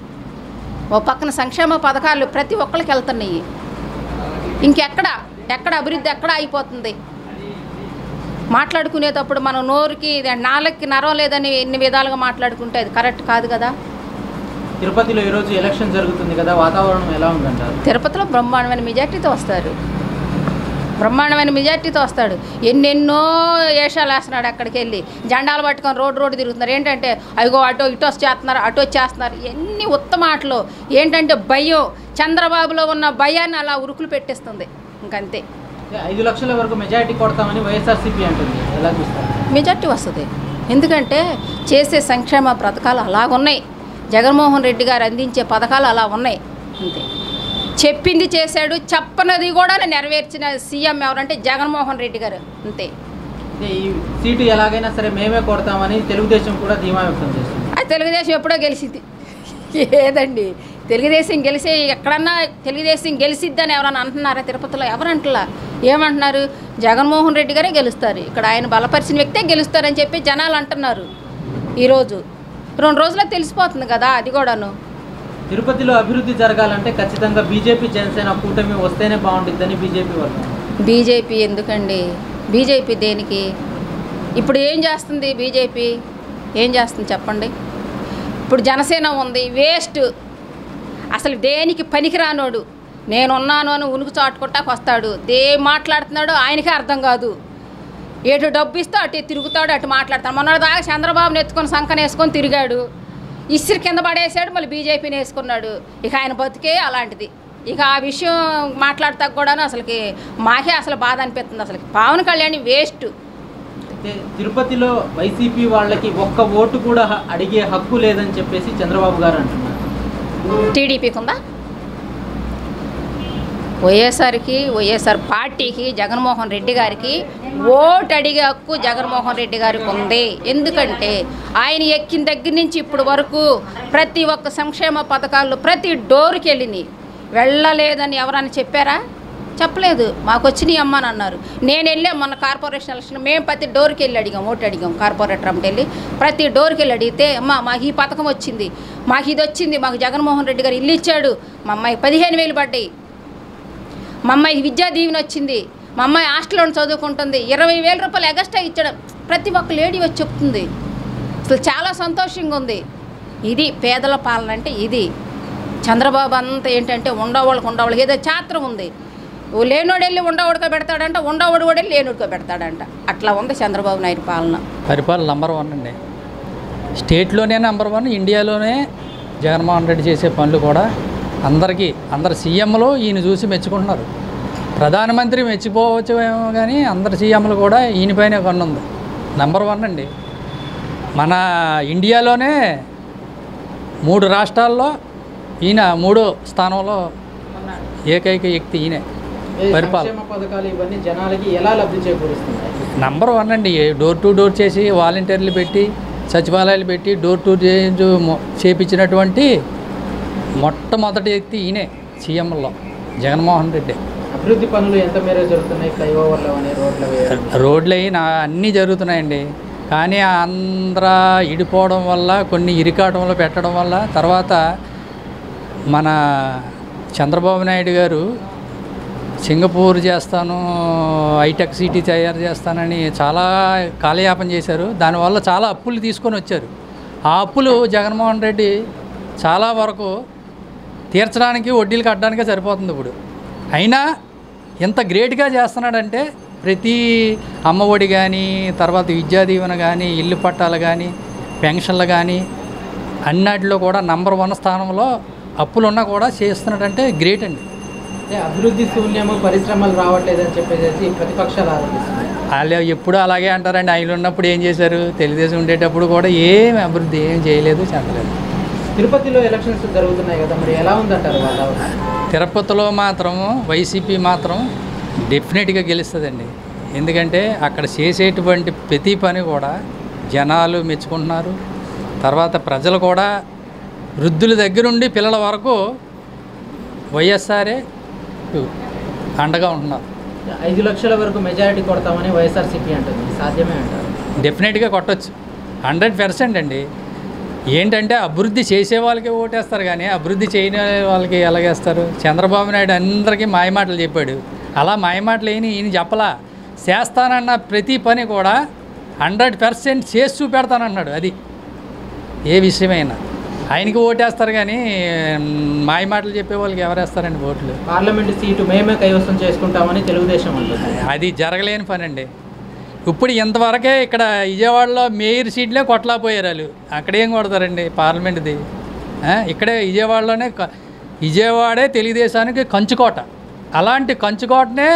S5: ఓ పక్కన సంక్షేమ పథకాలు ప్రతి ఒక్కరికి వెళ్తున్నాయి. ఇంకెక్కడ ఎక్కడ అభివృద్ధి ఎక్కడ అయిపోతుంది? మాట్లాడుకునేటప్పుడు మనం నోరుకి నాలుగుకి నరం లేదని ఎన్ని విధాలుగా మాట్లాడుకుంటే అది కరెక్ట్ కాదు కదా.
S1: తిరుపతిలో ఈరోజు ఎలక్షన్ జరుగుతుంది కదా, వాతావరణం ఎలా ఉందంటారు?
S5: తిరుపతిలో బ్రహ్మాండమైన మెజార్టీతో వస్తారు, బ్రహ్మాండమైన మెజార్టీతో వస్తాడు. ఎన్నెన్నో వేషాలు వేస్తున్నాడు, అక్కడికి వెళ్ళి జెండాలు పట్టుకొని రోడ్డు రోడ్డు తిరుగుతున్నారు. ఏంటంటే అయ్యో అటో ఇటో చేస్తున్నారు, అటో చేస్తున్నారు. ఎన్ని ఉత్తమ ఆటలు. ఏంటంటే భయం, చంద్రబాబులో ఉన్న భయాన్ని అలా ఉరుకులు పెట్టేస్తుంది. ఇంకంతే.
S1: ఐదు లక్షల వరకు మెజార్టీ కొడతామని వైఎస్ఆర్సీపీ అంటుంది, ఎలా చూస్తారు?
S5: మెజార్టీ వస్తుంది, ఎందుకంటే చేసే సంక్షేమ పథకాలు అలాగున్నాయి. జగన్మోహన్ రెడ్డి గారు అందించే పథకాలు అలా ఉన్నాయి. అంతే. చెప్పింది చేశాడు, చెప్పనది కూడా నెరవేర్చిన సీఎం ఎవరంటే జగన్మోహన్ రెడ్డి గారు. అంతే.
S1: ఈ సీటు ఎలాగైనా సరే మేమే కొడతామని తెలుగుదేశం కూడా ధీమా వ్యక్తం చేస్తుంది.
S5: అది తెలుగుదేశం ఎప్పుడో గెలిచింది ఏదండి, తెలుగుదేశం గెలిచి ఎక్కడన్నా తెలుగుదేశం గెలిచిద్దని ఎవరన్నా అంటున్నారా? తిరుపతిలో ఎవరు అంటలా. ఏమంటున్నారు? జగన్మోహన్ రెడ్డి గారే గెలుస్తారు, ఇక్కడ ఆయన బలపరిచిన వ్యక్తే గెలుస్తారని చెప్పి జనాలు అంటున్నారు. ఈరోజు రెండు రోజుల్లో తెలిసిపోతుంది కదా అది కూడాను.
S1: తిరుపతిలో అభివృద్ధి జరగాలంటే ఖచ్చితంగా బీజేపీ జనసేన కూటమి వస్తేనే బాగుంటుందని బీజేపీ వాళ్ళు.
S5: బీజేపీ ఎందుకండి? బీజేపీ దేనికి? ఇప్పుడు ఏం చేస్తుంది బీజేపీ? ఏం చేస్తుంది చెప్పండి? ఇప్పుడు జనసేన ఉంది, వేస్ట్, అసలు దేనికి పనికిరానోడు. నేనున్నాను అని ఉనుకు చాటుకుంటాకు వస్తాడు, దే మాట్లాడుతున్నాడు ఆయనకే అర్థం కాదు. ఎటు డబ్బు ఇస్తే అటు తిరుగుతాడు, అటు మాట్లాడతాడు. మొన్న దాకా చంద్రబాబుని ఎత్తుకొని సంకన వేసుకొని తిరిగాడు, ఇస్త్రి కింద పడేసాడు, మళ్ళీ బీజేపీని వేసుకున్నాడు. ఇక ఆయన బతికే అలాంటిది. ఇక ఆ విషయం మాట్లాడతా కూడాను అసలుకి మాకే అసలు బాధ అనిపిస్తుంది. అసలు పవన్ కళ్యాణ్ వేస్ట్.
S1: తిరుపతిలో వైసీపీ వాళ్ళకి ఒక్క ఓటు కూడా అడిగే హక్కు లేదని చెప్పేసి చంద్రబాబు గారు అంటున్నారు.
S5: టీడీపీకి ఉందా? వైఎస్ఆర్కి, వైఎస్ఆర్ పార్టీకి, జగన్మోహన్ రెడ్డి గారికి ఓటు అడిగే హక్కు జగన్మోహన్ రెడ్డి గారికి ఉంది. ఎందుకంటే ఆయన ఎక్కిన దగ్గర నుంచి ఇప్పుడు వరకు ప్రతి ఒక్క సంక్షేమ పథకాలు ప్రతి డోర్కి వెళ్ళినాయి. వెళ్ళలేదని ఎవరైనా చెప్పారా? చెప్పలేదు. మాకు వచ్చినాయి అమ్మ అని అన్నారు. నేను వెళ్ళాం మొన్న కార్పొరేషన్ ఎలక్షన్, మేము ప్రతి డోర్కి వెళ్ళి అడిగాం, ఓటు అడిగాం. కార్పొరేటర్ అమ్మటి వెళ్ళి ప్రతి డోర్కి వెళ్ళి అడిగితే అమ్మ మాకు ఈ పథకం వచ్చింది, మాకు ఇది వచ్చింది, మాకు జగన్మోహన్ రెడ్డి గారు ఇల్లు ఇచ్చాడు, మా అమ్మాయి పదిహేను వేలు పడ్డాయి, మా అమ్మాయి విద్యా దీవెన వచ్చింది, మా అమ్మాయి హాస్టల్లో చదువుకుంటుంది, ఇరవై వేల రూపాయలు ఎగస్ట్రా ఇచ్చడం ప్రతి ఒక్క లేడీ వచ్చి చెప్తుంది. అసలు చాలా సంతోషంగా ఉంది. ఇది పేదల పాలన అంటే ఇది. చంద్రబాబు అంతా ఏంటంటే ఉండవాళ్ళకి ఉండవాళ్ళకి ఏదో చాత్రం ఉంది. లేనోడు వెళ్ళి ఉండవడుకో పెడతాడంట, ఉండవడు కూడా వెళ్ళి లేనుడుకో పెడతాడంట. అట్లా ఉంది చంద్రబాబు నాయుడు పాలన.
S6: పరిపాలన నెంబర్ వన్ అండి. స్టేట్లోనే నెంబర్ వన్, ఇండియాలోనే జగన్మోహన్ రెడ్డి చేసే పనులు కూడా అందరికీ అందరు సీఎంలు ఈయన చూసి మెచ్చుకుంటున్నారు. ప్రధానమంత్రి మెచ్చిపోవచ్చేమో కానీ అందరు సీఎంలు కూడా ఈయనపైనే కన్నుంది. నెంబర్ వన్ అండి. మన ఇండియాలోనే మూడు రాష్ట్రాల్లో ఈయన మూడో స్థానంలో ఏకైక వ్యక్తి ఈయనే. పరిపాలన
S1: పథకాలు ఇవన్నీ జనాలకి ఎలా లబ్ధి చేకూరుస్తున్నాయి?
S6: నంబర్ వన్ అండి. డోర్ టు డోర్ చేసి వాలంటీర్లు పెట్టి సచివాలయాలు పెట్టి డోర్ టు డోర్ చేపించినటువంటి మొట్టమొదటి వ్యక్తి ఈయనే సీఎంలో జగన్మోహన్ రెడ్డి.
S1: అభివృద్ధి పనులు ఎంత మేర జరుగుతున్నాయి? ఫ్లైఓవర్లు అని రోడ్లు
S6: రోడ్లు అయినా అన్నీ జరుగుతున్నాయండి. కానీ ఆంధ్ర ఇడిపోవడం వల్ల, కొన్ని ఇరికాటంలో పెట్టడం వల్ల, తర్వాత మన చంద్రబాబు నాయుడు గారు సింగపూర్ చేస్తాను, హైటెక్ సిటీ తయారు చేస్తానని చాలా కాలయాపన చేశారు. దానివల్ల చాలా అప్పులు తీసుకొని వచ్చారు. ఆ అప్పులు జగన్మోహన్ రెడ్డి చాలా వరకు తీర్చడానికి, వడ్డీలు కట్టడానికే సరిపోతుంది ఇప్పుడు. అయినా ఎంత గ్రేట్గా చేస్తున్నాడంటే ప్రతి అమ్మఒడి కానీ, తర్వాత విద్యా దీవెన కానీ, ఇల్లు పట్టాలు కానీ, పెన్షన్లు కానీ అన్నిటిలో కూడా నంబర్ వన్ స్థానంలో అప్పులు ఉన్నా కూడా చేస్తున్నాడంటే గ్రేట్ అండి.
S1: అభివృద్ధి శూన్యము, పరిశ్రమలు రావట్లేదని చెప్పేసి ప్రతిపక్షాలు ఆరోపిస్తున్నాయి.
S6: వాళ్ళు ఎప్పుడు అలాగే అంటారండి. ఆయన ఉన్నప్పుడు ఏం చేశారు? తెలుగుదేశం ఉండేటప్పుడు కూడా ఏం అభివృద్ధి ఏం చేయలేదు, చెందలేదు.
S1: తిరుపతిలో ఎలక్షన్స్ జరుగుతున్నాయి కదా, మరి ఎలా ఉందంటారు వాళ్ళ?
S6: తిరుపతిలో మాత్రం వైసీపీ మాత్రం డెఫినెట్గా గెలుస్తుందండి. ఎందుకంటే అక్కడ చేసేటువంటి ప్రతి పని కూడా జనాలు మెచ్చుకుంటున్నారు. తర్వాత ప్రజలు కూడా వృద్ధుల దగ్గరుండి పిల్లల వరకు వైఎస్ఆర్ఏ అండగా ఉంటున్నారు.
S1: ఐదు లక్షల వరకు మెజారిటీ కొడతామని వైఎస్ఆర్సీపీ అంటుంది. సాధ్యమే అంటారు?
S6: డెఫినెట్గా కొట్టచ్చు, హండ్రెడ్ పర్సెంట్ అండి. ఏంటంటే అభివృద్ధి చేసే వాళ్ళకి ఓటేస్తారు కానీ అభివృద్ధి చేయని వాళ్ళకి ఎలాగేస్తారు? చంద్రబాబు నాయుడు అందరికీ మాయమాటలు చెప్పాడు. అలా మాయమాటలు ఏని ఈయన చెప్పలా. చేస్తానన్న ప్రతి పని కూడా హండ్రెడ్ పర్సెంట్ చేసి చూపెడతానన్నాడు. అది ఏ విషయమైనా ఆయనకి ఓటేస్తారు కానీ మాయమాటలు చెప్పే వాళ్ళకి ఎవరేస్తారండి ఓట్లు?
S1: పార్లమెంటు సీటు మేమే కైవసం చేసుకుంటామని తెలుగుదేశం అంటుంది.
S6: అది జరగలేని పని అండి. ఇప్పుడు ఇంతవరకే ఇక్కడ విజయవాడలో మేయర్ సీట్లే కొట్టలేకపోయారు వాళ్ళు. అక్కడేం కొడతారండి పార్లమెంట్ది? ఇక్కడే విజయవాడలోనే, విజయవాడే తెలుగుదేశానికి కంచుకోట. అలాంటి కంచుకోటనే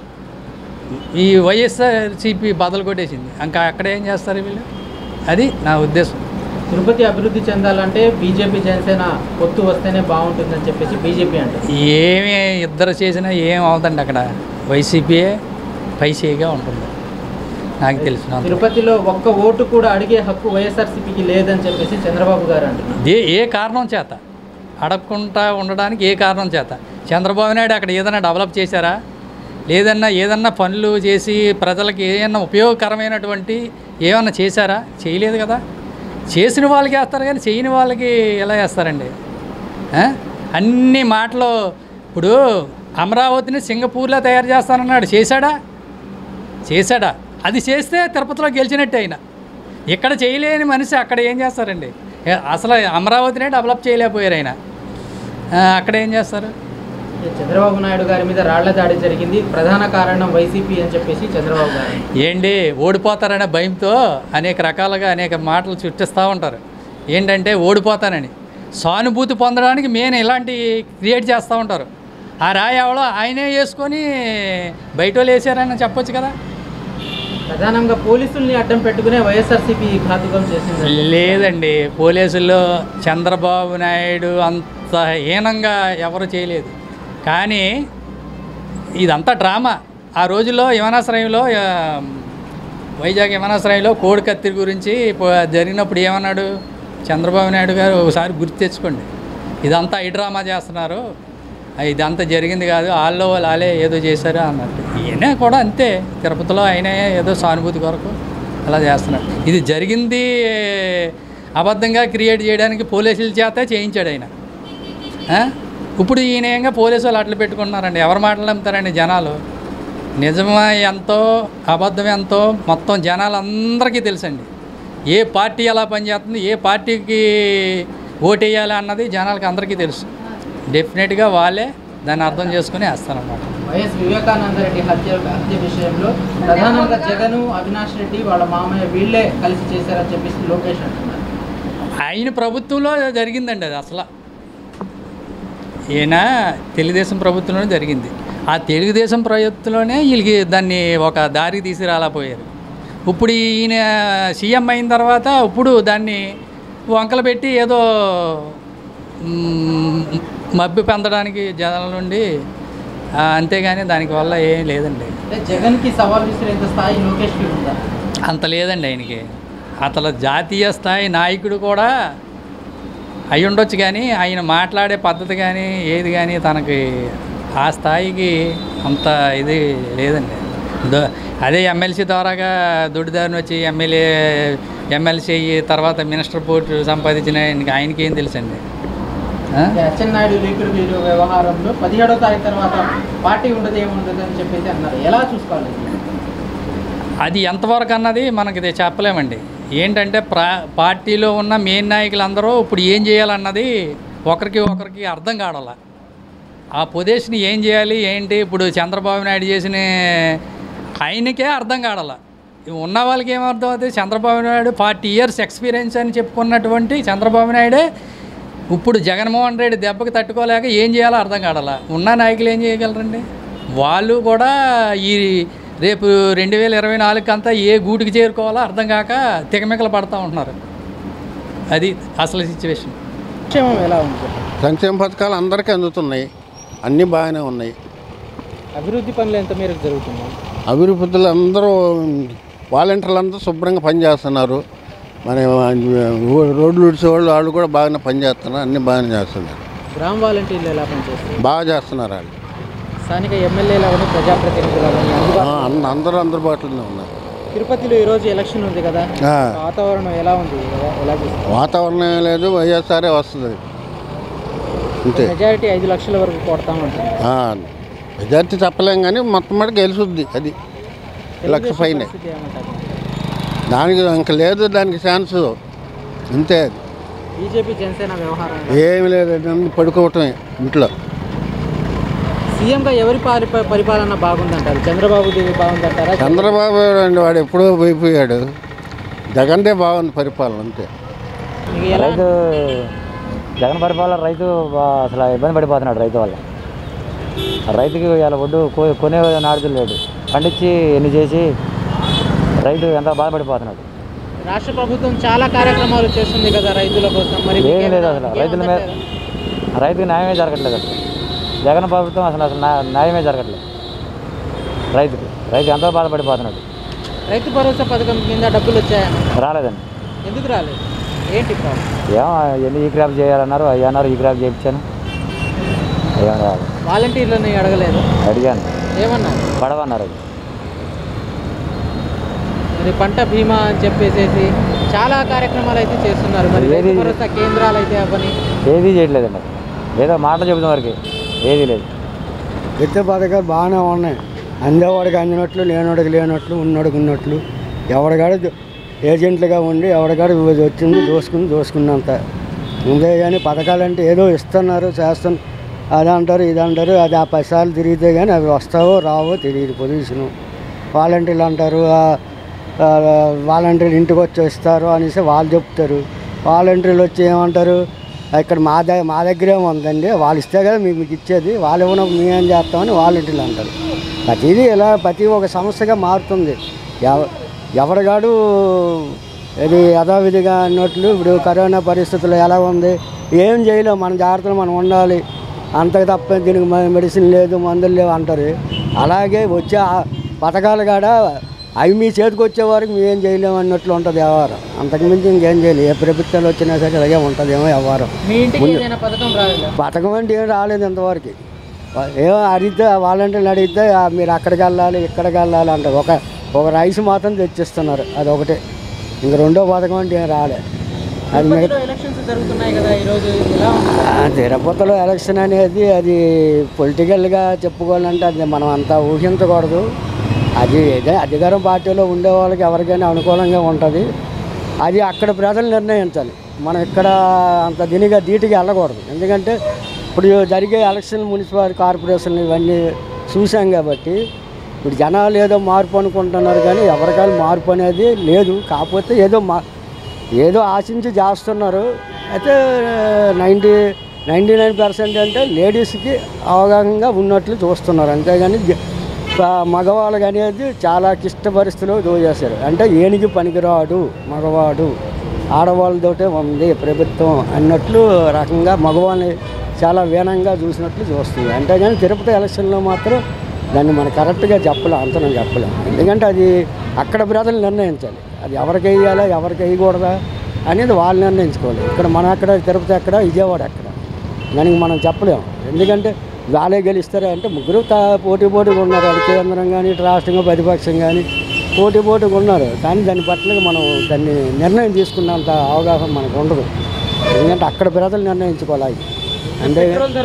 S6: ఈ వైఎస్ఆర్సీపీ బదలు కొట్టేసింది. ఇంకా అక్కడ ఏం చేస్తారు వీళ్ళు? అది నా ఉద్దేశం.
S1: తిరుపతి అభివృద్ధి చెందాలంటే బీజేపీ జనసేన పొత్తు వస్తేనే బాగుంటుందని చెప్పేసి బీజేపీ అంటారు.
S6: ఏమి ఇద్దరు చేసినా ఏం అవుతుందండి. అక్కడ వైసీపీయే పైచేయిగా ఉంటుంది. నాకు తెలిసిన
S1: తిరుపతిలో ఒక్క ఓటు కూడా అడిగే హక్కు వైఎస్ఆర్సీపీకి లేదని చెప్పేసి చంద్రబాబు గారు అంటున్నారు.
S6: ఏ ఏ కారణం చేత అడగకుండా ఉండడానికి ఏ కారణం చేత? చంద్రబాబు నాయుడు అక్కడ ఏదైనా డెవలప్ చేశారా? లేదన్నా ఏదన్నా పనులు చేసి ప్రజలకి ఏదైనా ఉపయోగకరమైనటువంటి ఏమన్నా చేశారా? చేయలేదు కదా. చేసిన వాళ్ళకి వేస్తారు కానీ చేయని వాళ్ళకి ఎలా వేస్తారండి? అన్ని మాటలు. ఇప్పుడు అమరావతిని సింగపూర్లో తయారు చేస్తానన్నాడు, చేశాడా? చేశాడా? అది చేస్తే తిరుపతిలో గెలిచినట్టే అయినా. ఇక్కడ చేయలేని మనిషి అక్కడ ఏం చేస్తారండి? అసలు అమరావతినే డెవలప్ చేయలేకపోయారు ఆయన. అక్కడ ఏం చేస్తారు?
S1: చంద్రబాబు నాయుడు గారి మీద రాళ్ల దాడి జరిగింది, ప్రధాన కారణం వైసీపీ అని చెప్పేసి చంద్రబాబు గారు.
S6: ఏంటి ఓడిపోతారనే భయంతో అనేక రకాలుగా అనేక మాటలు సృష్టిస్తూ ఉంటారు. ఏంటంటే ఓడిపోతానని సానుభూతి పొందడానికి మెయిన్ ఇలాంటి క్రియేట్ చేస్తూ ఉంటారు. ఆ రాయి ఎవడో ఆయనే వేసుకొని బయట వాళ్ళు వేసారని చెప్పొచ్చు కదా.
S1: ప్రధానంగా పోలీసుల్ని అడ్డం పెట్టుకునే వైఎస్ఆర్సీపీ ఘాతుకం చేసింది.
S6: లేదండి, పోలీసుల్లో చంద్రబాబు నాయుడు అంత హీనంగా ఎవరు చేయలేదు. కానీ ఇదంతా డ్రామా. ఆ రోజుల్లో విమానాశ్రయంలో వైజాగ్ విమానాశ్రయంలో కోడి కత్తిరి గురించి జరిగినప్పుడు ఏమన్నాడు చంద్రబాబు నాయుడు గారు? ఒకసారి గుర్తు తెచ్చుకోండి. ఇదంతా ఈ డ్రామా చేస్తున్నారు, ఇదంతా జరిగింది కాదు, వాళ్ళలో వాళ్ళే ఏదో చేశారు అన్నట్టు. ఈయన కూడా అంతే, తిరుపతిలో ఆయన ఏదో సానుభూతి కొరకు అలా చేస్తున్నాడు. ఇది జరిగింది అబద్ధంగా క్రియేట్ చేయడానికి పోలీసుల చేత చేయించాడు ఆయన. ఇప్పుడు ఈయన ఏంగా పోలీసు వాళ్ళు అట్లా పెట్టుకుంటున్నారండి. ఎవరు మాటలు నమ్ముతారండి జనాలు? నిజమా ఎంతో అబద్ధం ఎంతో మొత్తం జనాలందరికీ తెలుసండి. ఏ పార్టీ ఎలా పనిచేస్తుంది, ఏ పార్టీకి ఓటేయాలి అన్నది జనాలకి అందరికీ తెలుసు. డెఫినెట్గా వాళ్ళే దాన్ని అర్థం చేసుకుని వేస్తారన్నమాట.
S1: వైఎస్ వివేకానంద రెడ్డి హత్య హత్య విషయంలో ప్రధానంగా జగన్, అవినాష్ రెడ్డి వాళ్ళ మామయ్య వీళ్ళే కలిసి చేశారని చెప్పేసి లోకేష్ అంటున్నారు.
S6: ఆయన ప్రభుత్వంలో జరిగిందండి అది. అసలు ఈయన తెలుగుదేశం ప్రభుత్వంలోనే జరిగింది. ఆ తెలుగుదేశం ప్రభుత్వంలోనే వీళ్ళకి దాన్ని ఒక దారికి తీసుకురాలేకపోయారు. ఇప్పుడు ఈయన సీఎం అయిన తర్వాత ఇప్పుడు దాన్ని వంకలు పెట్టి ఏదో మబ్బి పొందడానికి జనాల నుండి, అంతేగాని దానికి వల్ల ఏం లేదండి.
S1: జగన్కి సవాల్ విసిరేంత స్థాయి లోకేష్కి ఉందా?
S6: అంత లేదండి ఆయనకి. అసలు జాతీయ స్థాయి నాయకుడు కూడా అయి ఉండొచ్చు, కానీ ఆయన మాట్లాడే పద్ధతి కానీ ఏది కానీ తనకి ఆ స్థాయికి అంత ఇది లేదండి. అదే ఎమ్మెల్సీ ద్వారాగా దొడ్డిదారిని వచ్చి ఎమ్మెల్యే ఎమ్మెల్సీ అయ్యి తర్వాత మినిస్టర్ పోస్ట్ సంపాదించిన ఆయనకి ఏం తెలుసండి.
S1: అచ్చెన్నాయుడు లీకుడు వీరు వ్యవహారంలో పదిహేడో తారీఖు తర్వాత పార్టీ ఉండదు ఏముండదు అని చెప్పేసి అన్నారు. ఎలా చూసుకోవాలి?
S6: అది ఎంతవరకు అన్నది మనకి చెప్పలేమండి. ఏంటంటే ప్రా పార్టీలో ఉన్న మెయిన్ నాయకులందరూ ఇప్పుడు ఏం చేయాలన్నది ఒకరికి ఒకరికి అర్థం కావాల. ఆ పొజిషన్ ఏం చేయాలి ఏంటి ఇప్పుడు చంద్రబాబు నాయుడు చేసిన ఆయనకే అర్థం కావాల. ఉన్న వాళ్ళకి ఏమర్థం అవుతుంది? Chandrababu Naidu forty years experience అని చెప్పుకున్నటువంటి చంద్రబాబు నాయుడే ఇప్పుడు జగన్మోహన్ రెడ్డి దెబ్బకి తట్టుకోలేక ఏం చేయాలో అర్థం కావాల. ఉన్న నాయకులు ఏం చేయగలరండి? వాళ్ళు కూడా ఈ రేపు రెండు వేల ఇరవై నాలుగుకి అంతా ఏ గూటికి చేరుకోవాలో అర్థం కాక తికమికలు పడుతూ ఉంటున్నారు. అది అసలు సిచ్యువేషన్.
S1: సంక్షేమం ఎలా ఉంది?
S7: సంక్షేమ పథకాలు అందరికీ అందుతున్నాయి, అన్నీ బాగానే ఉన్నాయి.
S1: అభివృద్ధి పనులు ఎంత మేరకు జరుగుతున్నాయి?
S7: అభివృద్ధులు అందరూ వాలంటీర్లు అందరూ శుభ్రంగా పనిచేస్తున్నారు. మన రోడ్లు విడిచేవాళ్ళు వాళ్ళు కూడా బాగానే పనిచేస్తున్నారు, అన్నీ బాగానే చేస్తున్నారు.
S1: గ్రామ వాలంటీర్లు ఎలా పనిచేస్తారు?
S7: బాగా చేస్తున్నారు వాళ్ళు.
S1: స్థానిక ఎమ్మెల్యేలు అవన్నీ ప్రజాప్రతినిధులు అవన్నీ
S7: అందరూ అందుబాటులోనే ఉన్నారు.
S1: తిరుపతిలో ఈరోజు ఎలక్షన్ ఉంది కదా, వాతావరణం ఎలా ఉంది? ఎలా చూస్తారు?
S7: వాతావరణం లేదు, వైఎస్ఆర్ఏ వస్తుంది అంతే.
S1: మెజారిటీ ఐదు లక్షల వరకు కొడతామంటారు.
S7: మెజారిటీ చెప్పలేం కానీ మొత్తం మాట గెలుచుద్ది. అది లక్ష పైన దానికి ఇంకా లేదు, దానికి ఛాన్స్ అంతే.
S1: బీజేపీ జనసేన వ్యవహారం
S7: ఏమి లేదు, పడుకోవటమే ఇంట్లో.
S1: సీఎంగా ఎవరి పరిపాలన బాగుందంటారు? చంద్రబాబుది బాగుందంటారా?
S7: చంద్రబాబు అండి, వాడు ఎప్పుడో పోయిపోయాడు. జగన్దే బాగుంది పరిపాలన అంతే.
S8: రైతు జగన్ పరిపాలన రైతు అసలు ఇబ్బంది పడిపోతున్నాడు. రైతు వల్ల రైతుకి ఇలా ఒడ్డు కొనే నాడుతులు లేడు, పండించి ఎన్ని చేసి రైతు ఎంత బాధపడిపోతున్నాడు.
S1: రాష్ట్ర ప్రభుత్వం చాలా కార్యక్రమాలు చేస్తుంది కదా రైతుల కోసం, మరి
S8: ఏమీ లేదు అసలు. రైతుల మీద రైతుకి న్యాయమే జరగట్లేదు అసలు. జగన్ ప్రభుత్వం అసలు అసలు న్యాయమే జరగట్లేదు రైతుకి. రైతు ఎంతో బాధపడిపోతున్నాడు.
S1: రైతు భరోసా పథకం కింద డబ్బులు వచ్చాయన్న?
S8: రాలేదండి.
S1: ఎందుకు రాలేదు? ఏంటి ప్రాబ్లం?
S8: ఏమో ఎన్ని ఈ క్రాప్ చేయాలన్నారు, అవి అన్నారు, ఈ క్రాప్ చేయించాను, ఏమో రాదు.
S1: వాలంటీర్లని అడగలేదు?
S8: అడిగాను,
S1: ఏమన్నారు?
S8: పడవన్నారు. అది
S1: మరి పంట బీమా అని చెప్పేసి చాలా కార్యక్రమాలు అయితే చేస్తున్నారు. మరి రైతు భరోసా కేంద్రాలు అయితే అవని
S8: ఏది చేయట్లేదండి. ఏదో మాటలు చెబుతున్న వరకు ఏది లేదు.
S9: విద్య పథకాలు బాగానే ఉన్నాయి. అందేవాడికి అందినట్లు, లేనివాడికి లేనట్లు, ఉన్నోడికి ఉన్నట్లు, ఎవరికాడ ఏజెంట్లుగా ఉండి ఎవరికాడ వచ్చింది దోసుకుని దోసుకున్నంత ఉందే. కానీ పథకాలు అంటే ఏదో ఇస్తున్నారు, చేస్తున్నారు, అది అంటారు, ఇది అంటారు. అది ఆ పది సార్లు తిరిగితే కానీ అవి వస్తావో రావో తెలియదు. పొజిషను వాలంటీర్లు అంటారు, వాలంటీర్లు ఇంటికి వచ్చి ఇస్తారు అనేసి వాళ్ళు చెప్తారు. వాలంటీర్లు వచ్చి ఏమంటారు, ఇక్కడ మా దగ్గర మా దగ్గరే ఉందండి, వాళ్ళు ఇస్తే కదా మీకు మీకు ఇచ్చేది, వాళ్ళు ఇవ్వనప్పుడు మేమేం చేస్తామని వాలంటీర్లు అంటారు. ప్రతిదీ ఇలా ప్రతి ఒక సమస్యగా మారుతుంది. ఎవ ఎవరిగాడు ఇది యథావిధిగా అన్నట్లు. ఇప్పుడు కరోనా పరిస్థితులు ఎలా ఉంది, ఏం చేయలేము, మన జాగ్రత్తలు మనం ఉండాలి, అంతకు తప్ప దీనికి మెడిసిన్ లేదు, మందులు లేవు అంటారు. అలాగే వచ్చే పథకాలు కాడ అవి మీ చేతికి వచ్చేవారికి మేమేం చేయలేము అన్నట్లు ఉంటుంది వ్యవహారం. అంతకుమించి ఇంకేం చేయలేదు. ఏ ప్రభుత్వాలు వచ్చినా సరే అలాగే ఉంటుంది ఏమో వ్యవహారం. పథకం అంటే ఏం రాలేదు ఇంతవరకు. ఏమో అడిగితే వాలంటీర్లు అడిగితే మీరు అక్కడికి వెళ్ళాలి, ఇక్కడికి వెళ్ళాలి అంటారు. ఒక ఒక రైస్ మాత్రం తెచ్చిస్తున్నారు, అది ఒకటే. ఇంక రెండో పథకం అంటే ఏం రాలేదు. అది తిరుపతిలో ఎలక్షన్ అనేది అది పొలిటికల్గా చెప్పుకోవాలంటే అది మనం అంతా ఊహించకూడదు. అది ఏదో అధికారం పార్టీలో ఉండే వాళ్ళకి ఎవరికైనా అనుకూలంగా ఉంటుంది. అది అక్కడ ప్రజలు నిర్ణయించాలి. మనం ఇక్కడ అంత దీనిగా ధీటుగా వెళ్ళకూడదు. ఎందుకంటే ఇప్పుడు జరిగే ఎలక్షన్, మున్సిపల్ కార్పొరేషన్ ఇవన్నీ చూసాం కాబట్టి ఇప్పుడు జనాలు ఏదో మార్పు అనుకుంటున్నారు కానీ ఎవరికాలు మార్పు అనేది లేదు. కాకపోతే ఏదో మా ఏదో ఆశించి చేస్తున్నారు. అయితే నైంటీ నైంటీ నైన్ పర్సెంట్ అంటే లేడీస్కి అవగాహనగా ఉన్నట్లు చూస్తున్నారు. అంతేగాని మగవాళ్ళకి అనేది చాలా క్లిష్ట పరిస్థితులు దోచేశారు. అంటే ఏనికి పనికిరాడు మగవాడు, ఆడవాళ్ళతోటే ఉంది ప్రభుత్వం అన్నట్లు రకంగా మగవాళ్ళని చాలా వీనంగా చూసినట్లు చూస్తుంది. అంతేగాని తిరుపతి ఎలక్షన్లో మాత్రం దాన్ని మనం కరెక్ట్గా చెప్పలేం, అంత నేను చెప్పలేం. ఎందుకంటే అది అక్కడ ప్రజలు నిర్ణయించాలి. అది ఎవరికి వేయాలా ఎవరికి వేయకూడదా అనేది వాళ్ళు నిర్ణయించుకోవాలి. ఇక్కడ మనం అక్కడ తిరుపతి ఎక్కడ, విజయవాడ ఎక్కడ దానికి మనం చెప్పలేము. ఎందుకంటే వాళ్ళే గెలుస్తారా అంటే ముగ్గురు తా పోటీ పోటీగా ఉన్నారు. అది కేంద్రం కానీ ఇటు రాష్ట్రంగా ప్రతిపక్షం కానీ పోటీ పోటీగా ఉన్నారు. కానీ దాని పట్ల మనం దాన్ని నిర్ణయం తీసుకున్నంత అవగాహన మనకు ఉండదు. ఎందుకంటే అక్కడ ప్రజలు నిర్ణయించుకోవాలి. అంటే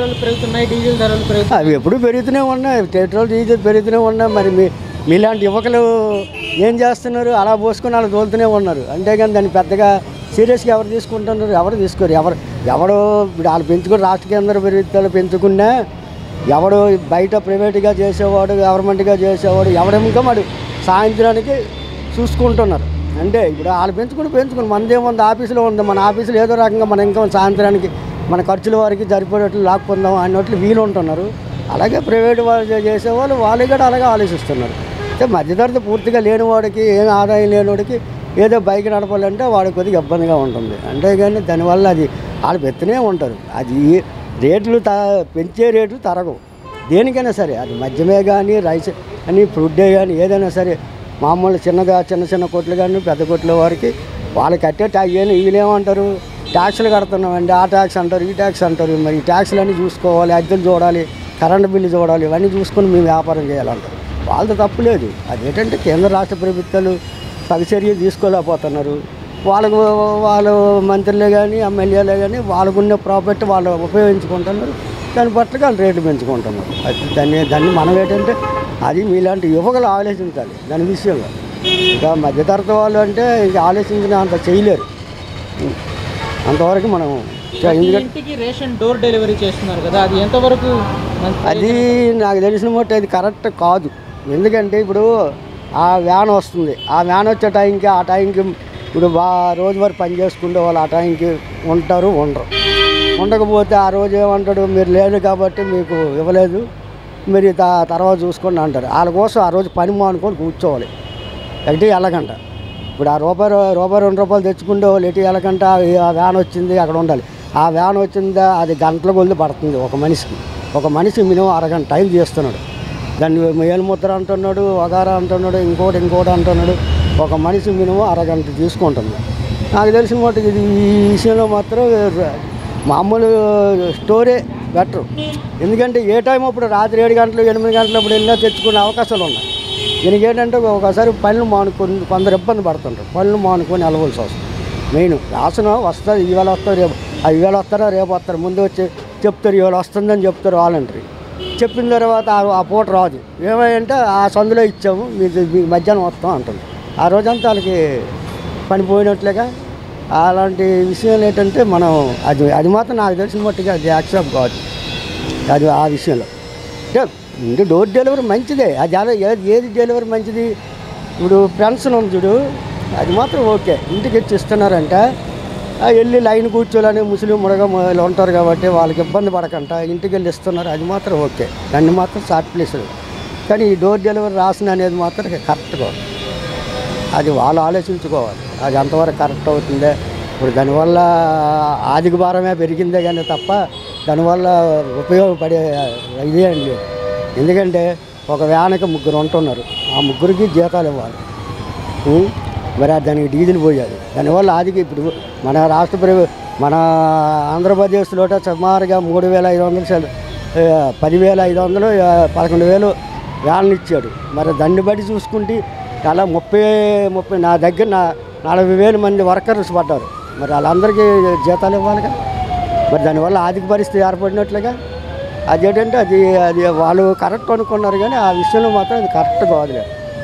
S9: అవి ఎప్పుడు పెరుగుతూనే ఉన్నాయి. పెట్రోల్ డీజిల్ పెరుగుతూనే ఉన్నాయి. మరి మీ మీలాంటి యువకులు ఏం చేస్తున్నారు, అలా పోసుకొని అలా తోలుతూనే ఉన్నారు. అంతేగాని దాన్ని పెద్దగా సీరియస్గా ఎవరు తీసుకుంటున్నారు, ఎవరు తీసుకోరు. ఎవరు ఎవరు ఇప్పుడు వాళ్ళు పెంచుకుని రాష్ట్ర కేంద్ర ప్రభుత్వాలు పెంచుకున్నా ఎవడు బయట ప్రైవేట్గా చేసేవాడు, గవర్నమెంట్గా చేసేవాడు ఎవడేమికా మరి సాయంత్రానికి చూసుకుంటున్నారు. అంటే ఇప్పుడు వాళ్ళు పెంచుకుని పెంచుకుని మనదేముంది, ఆఫీసులో ఉంది, మన ఆఫీసులో ఏదో రకంగా మన ఇంకా సాయంత్రానికి మన ఖర్చుల వారికి సరిపోయేట్లు లాక్కుందాం అన్నట్లు వీలు ఉంటున్నారు. అలాగే ప్రైవేట్ వాళ్ళు చేసేవాళ్ళు వాళ్ళు కూడా అలాగే ఆలోచిస్తున్నారు. అయితే మధ్యతరగతి పూర్తిగా లేనివాడికి, ఏం ఆదాయం లేనివాడికి ఏదో బైక్ నడపాలంటే వాడికి కొద్దిగా ఇబ్బందిగా ఉంటుంది. అంతేగాని దానివల్ల అది వాళ్ళు పెత్తనే ఉంటారు. అది రేట్లు త పెంచే రేట్లు తరగవు దేనికైనా సరే. అది మద్యమే కానీ, రైస్ అని, ఫుడ్డే కానీ ఏదైనా సరే మామూలు చిన్నగా చిన్న చిన్న కొట్లు కానీ పెద్ద కొట్ల వారికి వాళ్ళు కట్టే ట్యాక్స్ ఏమి వీళ్ళేమంటారు, ట్యాక్స్లు కడుతున్నామండి, ఆ ట్యాక్స్ అంటారు, ఈ ట్యాక్స్ అంటారు. మరి ఈ ట్యాక్స్లు అన్నీ చూసుకోవాలి, అద్దెలు చూడాలి, కరెంటు బిల్లు చూడాలి, ఇవన్నీ చూసుకొని మేము వ్యాపారం చేయాలంటారు. వాళ్ళతో తప్పు లేదు. అదేంటంటే కేంద్ర రాష్ట్ర ప్రభుత్వాలు తగు చర్యలు తీసుకోలేకపోతున్నారు. వాళ్ళకు వాళ్ళు మంత్రులే కానీ ఎమ్మెల్యేలే కానీ వాళ్ళకున్న ప్రాఫిట్ వాళ్ళు ఉపయోగించుకుంటున్నారు. దాని పట్ల వాళ్ళు రేట్లు పెంచుకుంటున్నారు. అది దాన్ని దాన్ని మనం ఏంటంటే అది మీలాంటి యువకులు ఆలోచించాలి దాని విషయంలో. ఇంకా మధ్యతరగతి వాళ్ళు అంటే ఇంకా ఆలోచించిన అంత చేయలేరు. అంతవరకు మనం
S1: ఇంటికి రేషన్ డోర్ డెలివరీ చేస్తున్నారు కదా, అది ఎంతవరకు?
S9: అది నాకు తెలిసిన మట్టు అది కరెక్ట్ కాదు. ఎందుకంటే ఇప్పుడు ఆ వ్యాన్ వస్తుంది, ఆ వ్యాన్ వచ్చే టైంకి ఆ టైంకి ఇప్పుడు బా రోజువారి పని చేసుకుంటే వాళ్ళు ఆ టైంకి ఉంటారు, ఉండరు. ఉండకపోతే ఆ రోజు ఏమంటాడు, మీరు లేదు కాబట్టి మీకు ఇవ్వలేదు, మీరు తర్వాత చూసుకోండి అంటారు. వాళ్ళ కోసం ఆ రోజు పని మానుకొని కూర్చోవాలి. ఎటు వెళ్ళకంట. ఇప్పుడు ఆ రూపాయి రూపాయి రెండు రూపాయలు తెచ్చుకుంటే వాళ్ళు ఎటు వెళ్ళకంట. ఆ వ్యాన్ వచ్చింది అక్కడ ఉండాలి. ఆ వ్యాన్ వచ్చిందా అది గంటల కొద్ది పడుతుంది ఒక మనిషికి. ఒక మనిషి మినిమం అరగంట టైం చేస్తున్నాడు. దాన్ని మేలుముద్ర అంటున్నాడు, వగారా అంటున్నాడు, ఇంకోటి ఇంకోటి అంటున్నాడు. ఒక మనిషి మినిమం అరగంట తీసుకుంటుంది. నాకు తెలిసిన మటుకు ఇది ఈ విషయంలో మాత్రం మామూలు స్టోరే బెటరు. ఎందుకంటే ఏ టైం అప్పుడు రాత్రి ఏడు గంటలు ఎనిమిది గంటలు అప్పుడు వెళ్ళినా తెచ్చుకునే అవకాశాలు ఉన్నాయి. దీనికి ఏంటంటే ఒకసారి పనులు మానుకొని కొందరు ఇబ్బంది పడుతుంటారు, పనులు మానుకొని వెళ్ళవలసి వస్తుంది. మెయిన్ రాసిన వస్తుంది, ఇవాళ వస్తారు రేపు ఇవాళ వస్తారా రేపు వస్తారు, ముందు వచ్చి చెప్తారు ఇవాళ వస్తుందని చెప్తారు వాలంటరీ. చెప్పిన తర్వాత ఆ పూట రాదు, ఏమంటే ఆ సందులో ఇచ్చాము మీకు మీకు మధ్యాహ్నం వస్తాం అంటుంది. ఆ రోజంతా వాళ్ళకి పని పోయినట్లేగా. అలాంటి విషయాలు ఏంటంటే మనం అది అది మాత్రం నాకు తెలిసిన మట్టుగా అది యాక్సెప్ట్ కాదు అది ఆ విషయంలో. అంటే ఇంటి డోర్ డెలివరీ మంచిదే, అది అలా ఏది ఏది డెలివరీ మంచిది. ఇప్పుడు పెన్షన్ ఉంది చూడు, అది మాత్రం ఓకే. ఇంటికి వచ్చి ఇస్తున్నారంటే వెళ్ళి లైన్ కూర్చోలని ముస్లిం మురగ ఉంటారు కాబట్టి వాళ్ళకి ఇబ్బంది పడకంట ఇంటికి వెళ్ళి ఇస్తున్నారు, అది మాత్రం ఓకే. దాన్ని మాత్రం షార్ట్ ప్లేస్. కానీ ఈ డోర్ డెలివరీ రాసిన అనేది మాత్రం కరెక్ట్గా అది వాళ్ళు ఆలోచించుకోవాలి, అది అంతవరకు కరెక్ట్ అవుతుందే. ఇప్పుడు దానివల్ల ఆర్థిక భారమే పెరిగిందే కానీ తప్ప దానివల్ల ఉపయోగపడే ఇదే అండి. ఎందుకంటే ఒక వ్యాన్కి ముగ్గురు ఉంటున్నారు, ఆ ముగ్గురికి జీతాలు ఇవ్వాలి, మరి దానికి డీజిల్ పోయాలి. దానివల్ల ఆదికి ఇప్పుడు మన రాష్ట్ర ప్రభు మన ఆంధ్రప్రదేశ్లో సుమారుగా మూడు వేల ఐదు వందలు పదివేల ఐదు వందలు పదకొండు వేలు వ్యాన్లు ఇచ్చాడు. మరి దాన్ని బట్టి చూసుకుంటే అలా ముప్పై ముప్పై నా దగ్గర నా నలభై వేల మంది వర్కర్స్ పడ్డారు. మరి వాళ్ళందరికీ జీతాలు ఇవ్వాలిగా. మరి దానివల్ల ఆర్థిక పరిస్థితి ఏర్పడినట్లుగా. అదేంటంటే అది అది వాళ్ళు కరెక్ట్ అనుకున్నారు కానీ ఆ విషయంలో మాత్రం అది కరెక్ట్ కాదులే.